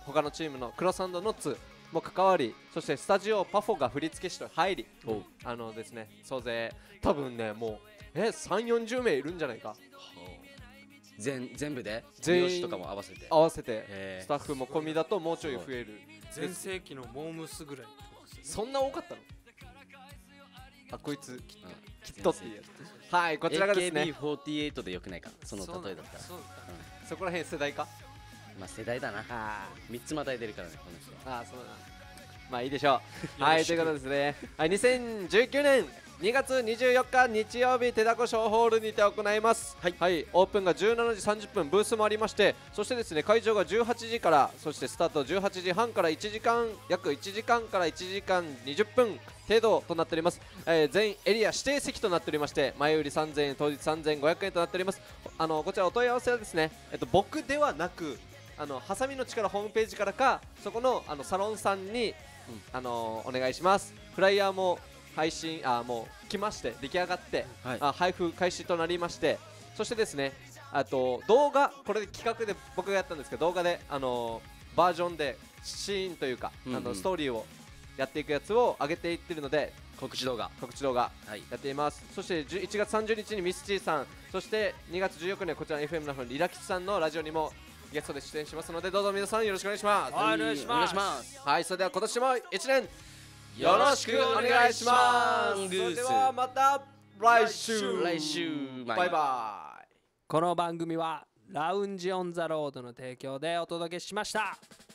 Speaker 1: 他のチームのクロス&ノッツも関わり、そしてスタジオパフォが振付師と入り、あのですね総勢多分ねもうえさんじゅうよんじゅうめいいるんじゃないか。
Speaker 4: 全全部で
Speaker 1: 全員
Speaker 4: 美容師とかも合わせて
Speaker 1: 合わせて
Speaker 4: へー
Speaker 1: スタッフも込みだともうちょい増える。
Speaker 3: 全盛期のモームスぐらいってことですよね。
Speaker 1: そんな多かったの？あ、こいつききっとっていうやつ。はい、こちらがです
Speaker 4: エーケービー
Speaker 1: ね、
Speaker 4: フォーティーエイト でよくないかその
Speaker 3: そう
Speaker 4: 例えだったら
Speaker 3: そうだ
Speaker 1: そこら辺世代か。
Speaker 4: まあ世代だな
Speaker 1: あ
Speaker 4: みっつまたいでるからねこの人
Speaker 1: あ、あそうだな。まあいいでしょう。はい、ということですね。はい、にせんじゅうきゅうねんにがつにじゅうよっか日曜日手だこ小ホールにて行います。はい、はい、オープンがじゅうしちじさんじゅっぷん、ブースもありまして、そしてですね会場がじゅうはちじから、そしてスタートじゅうはちじはんからいちじかん、約いちじかんからいちじかんにじゅっぷん程度となっております。えー、全エリア指定席となっておりまして、前売りさんぜんえん、当日さんぜんごひゃくえんとなっております。あのこちらお問い合わせはですね、えっと、僕ではなくあのハサミの力ホームページからか、そこのあのサロンさんに、うん、あのお願いします。フライヤーも配信あもう来まして出来上がって、はい、あ配布開始となりまして、そしてですねあと動画、これ企画で僕がやったんですけど、動画であのバージョンでシーンというか、うんうん、あのストーリーをやっていくやつを上げていってるので、
Speaker 4: 告知動画
Speaker 1: 告知動画
Speaker 4: はい
Speaker 1: やっています。そしていちがつさんじゅうにちにミスチーさん、そしてにがつじゅうよっかにはこちらの エフエム の方にリラキツさんのラジオにもゲストで出演しますので、どうぞ皆さんよろしくお願いします。
Speaker 3: はい、お願いします。
Speaker 4: お願いします。
Speaker 1: はい、それでは今年もいちねんよろしくお願いします。それではまた来週
Speaker 4: 来週
Speaker 1: バイバイ。
Speaker 3: この番組はラウンジオンザロードの提供でお届けしました。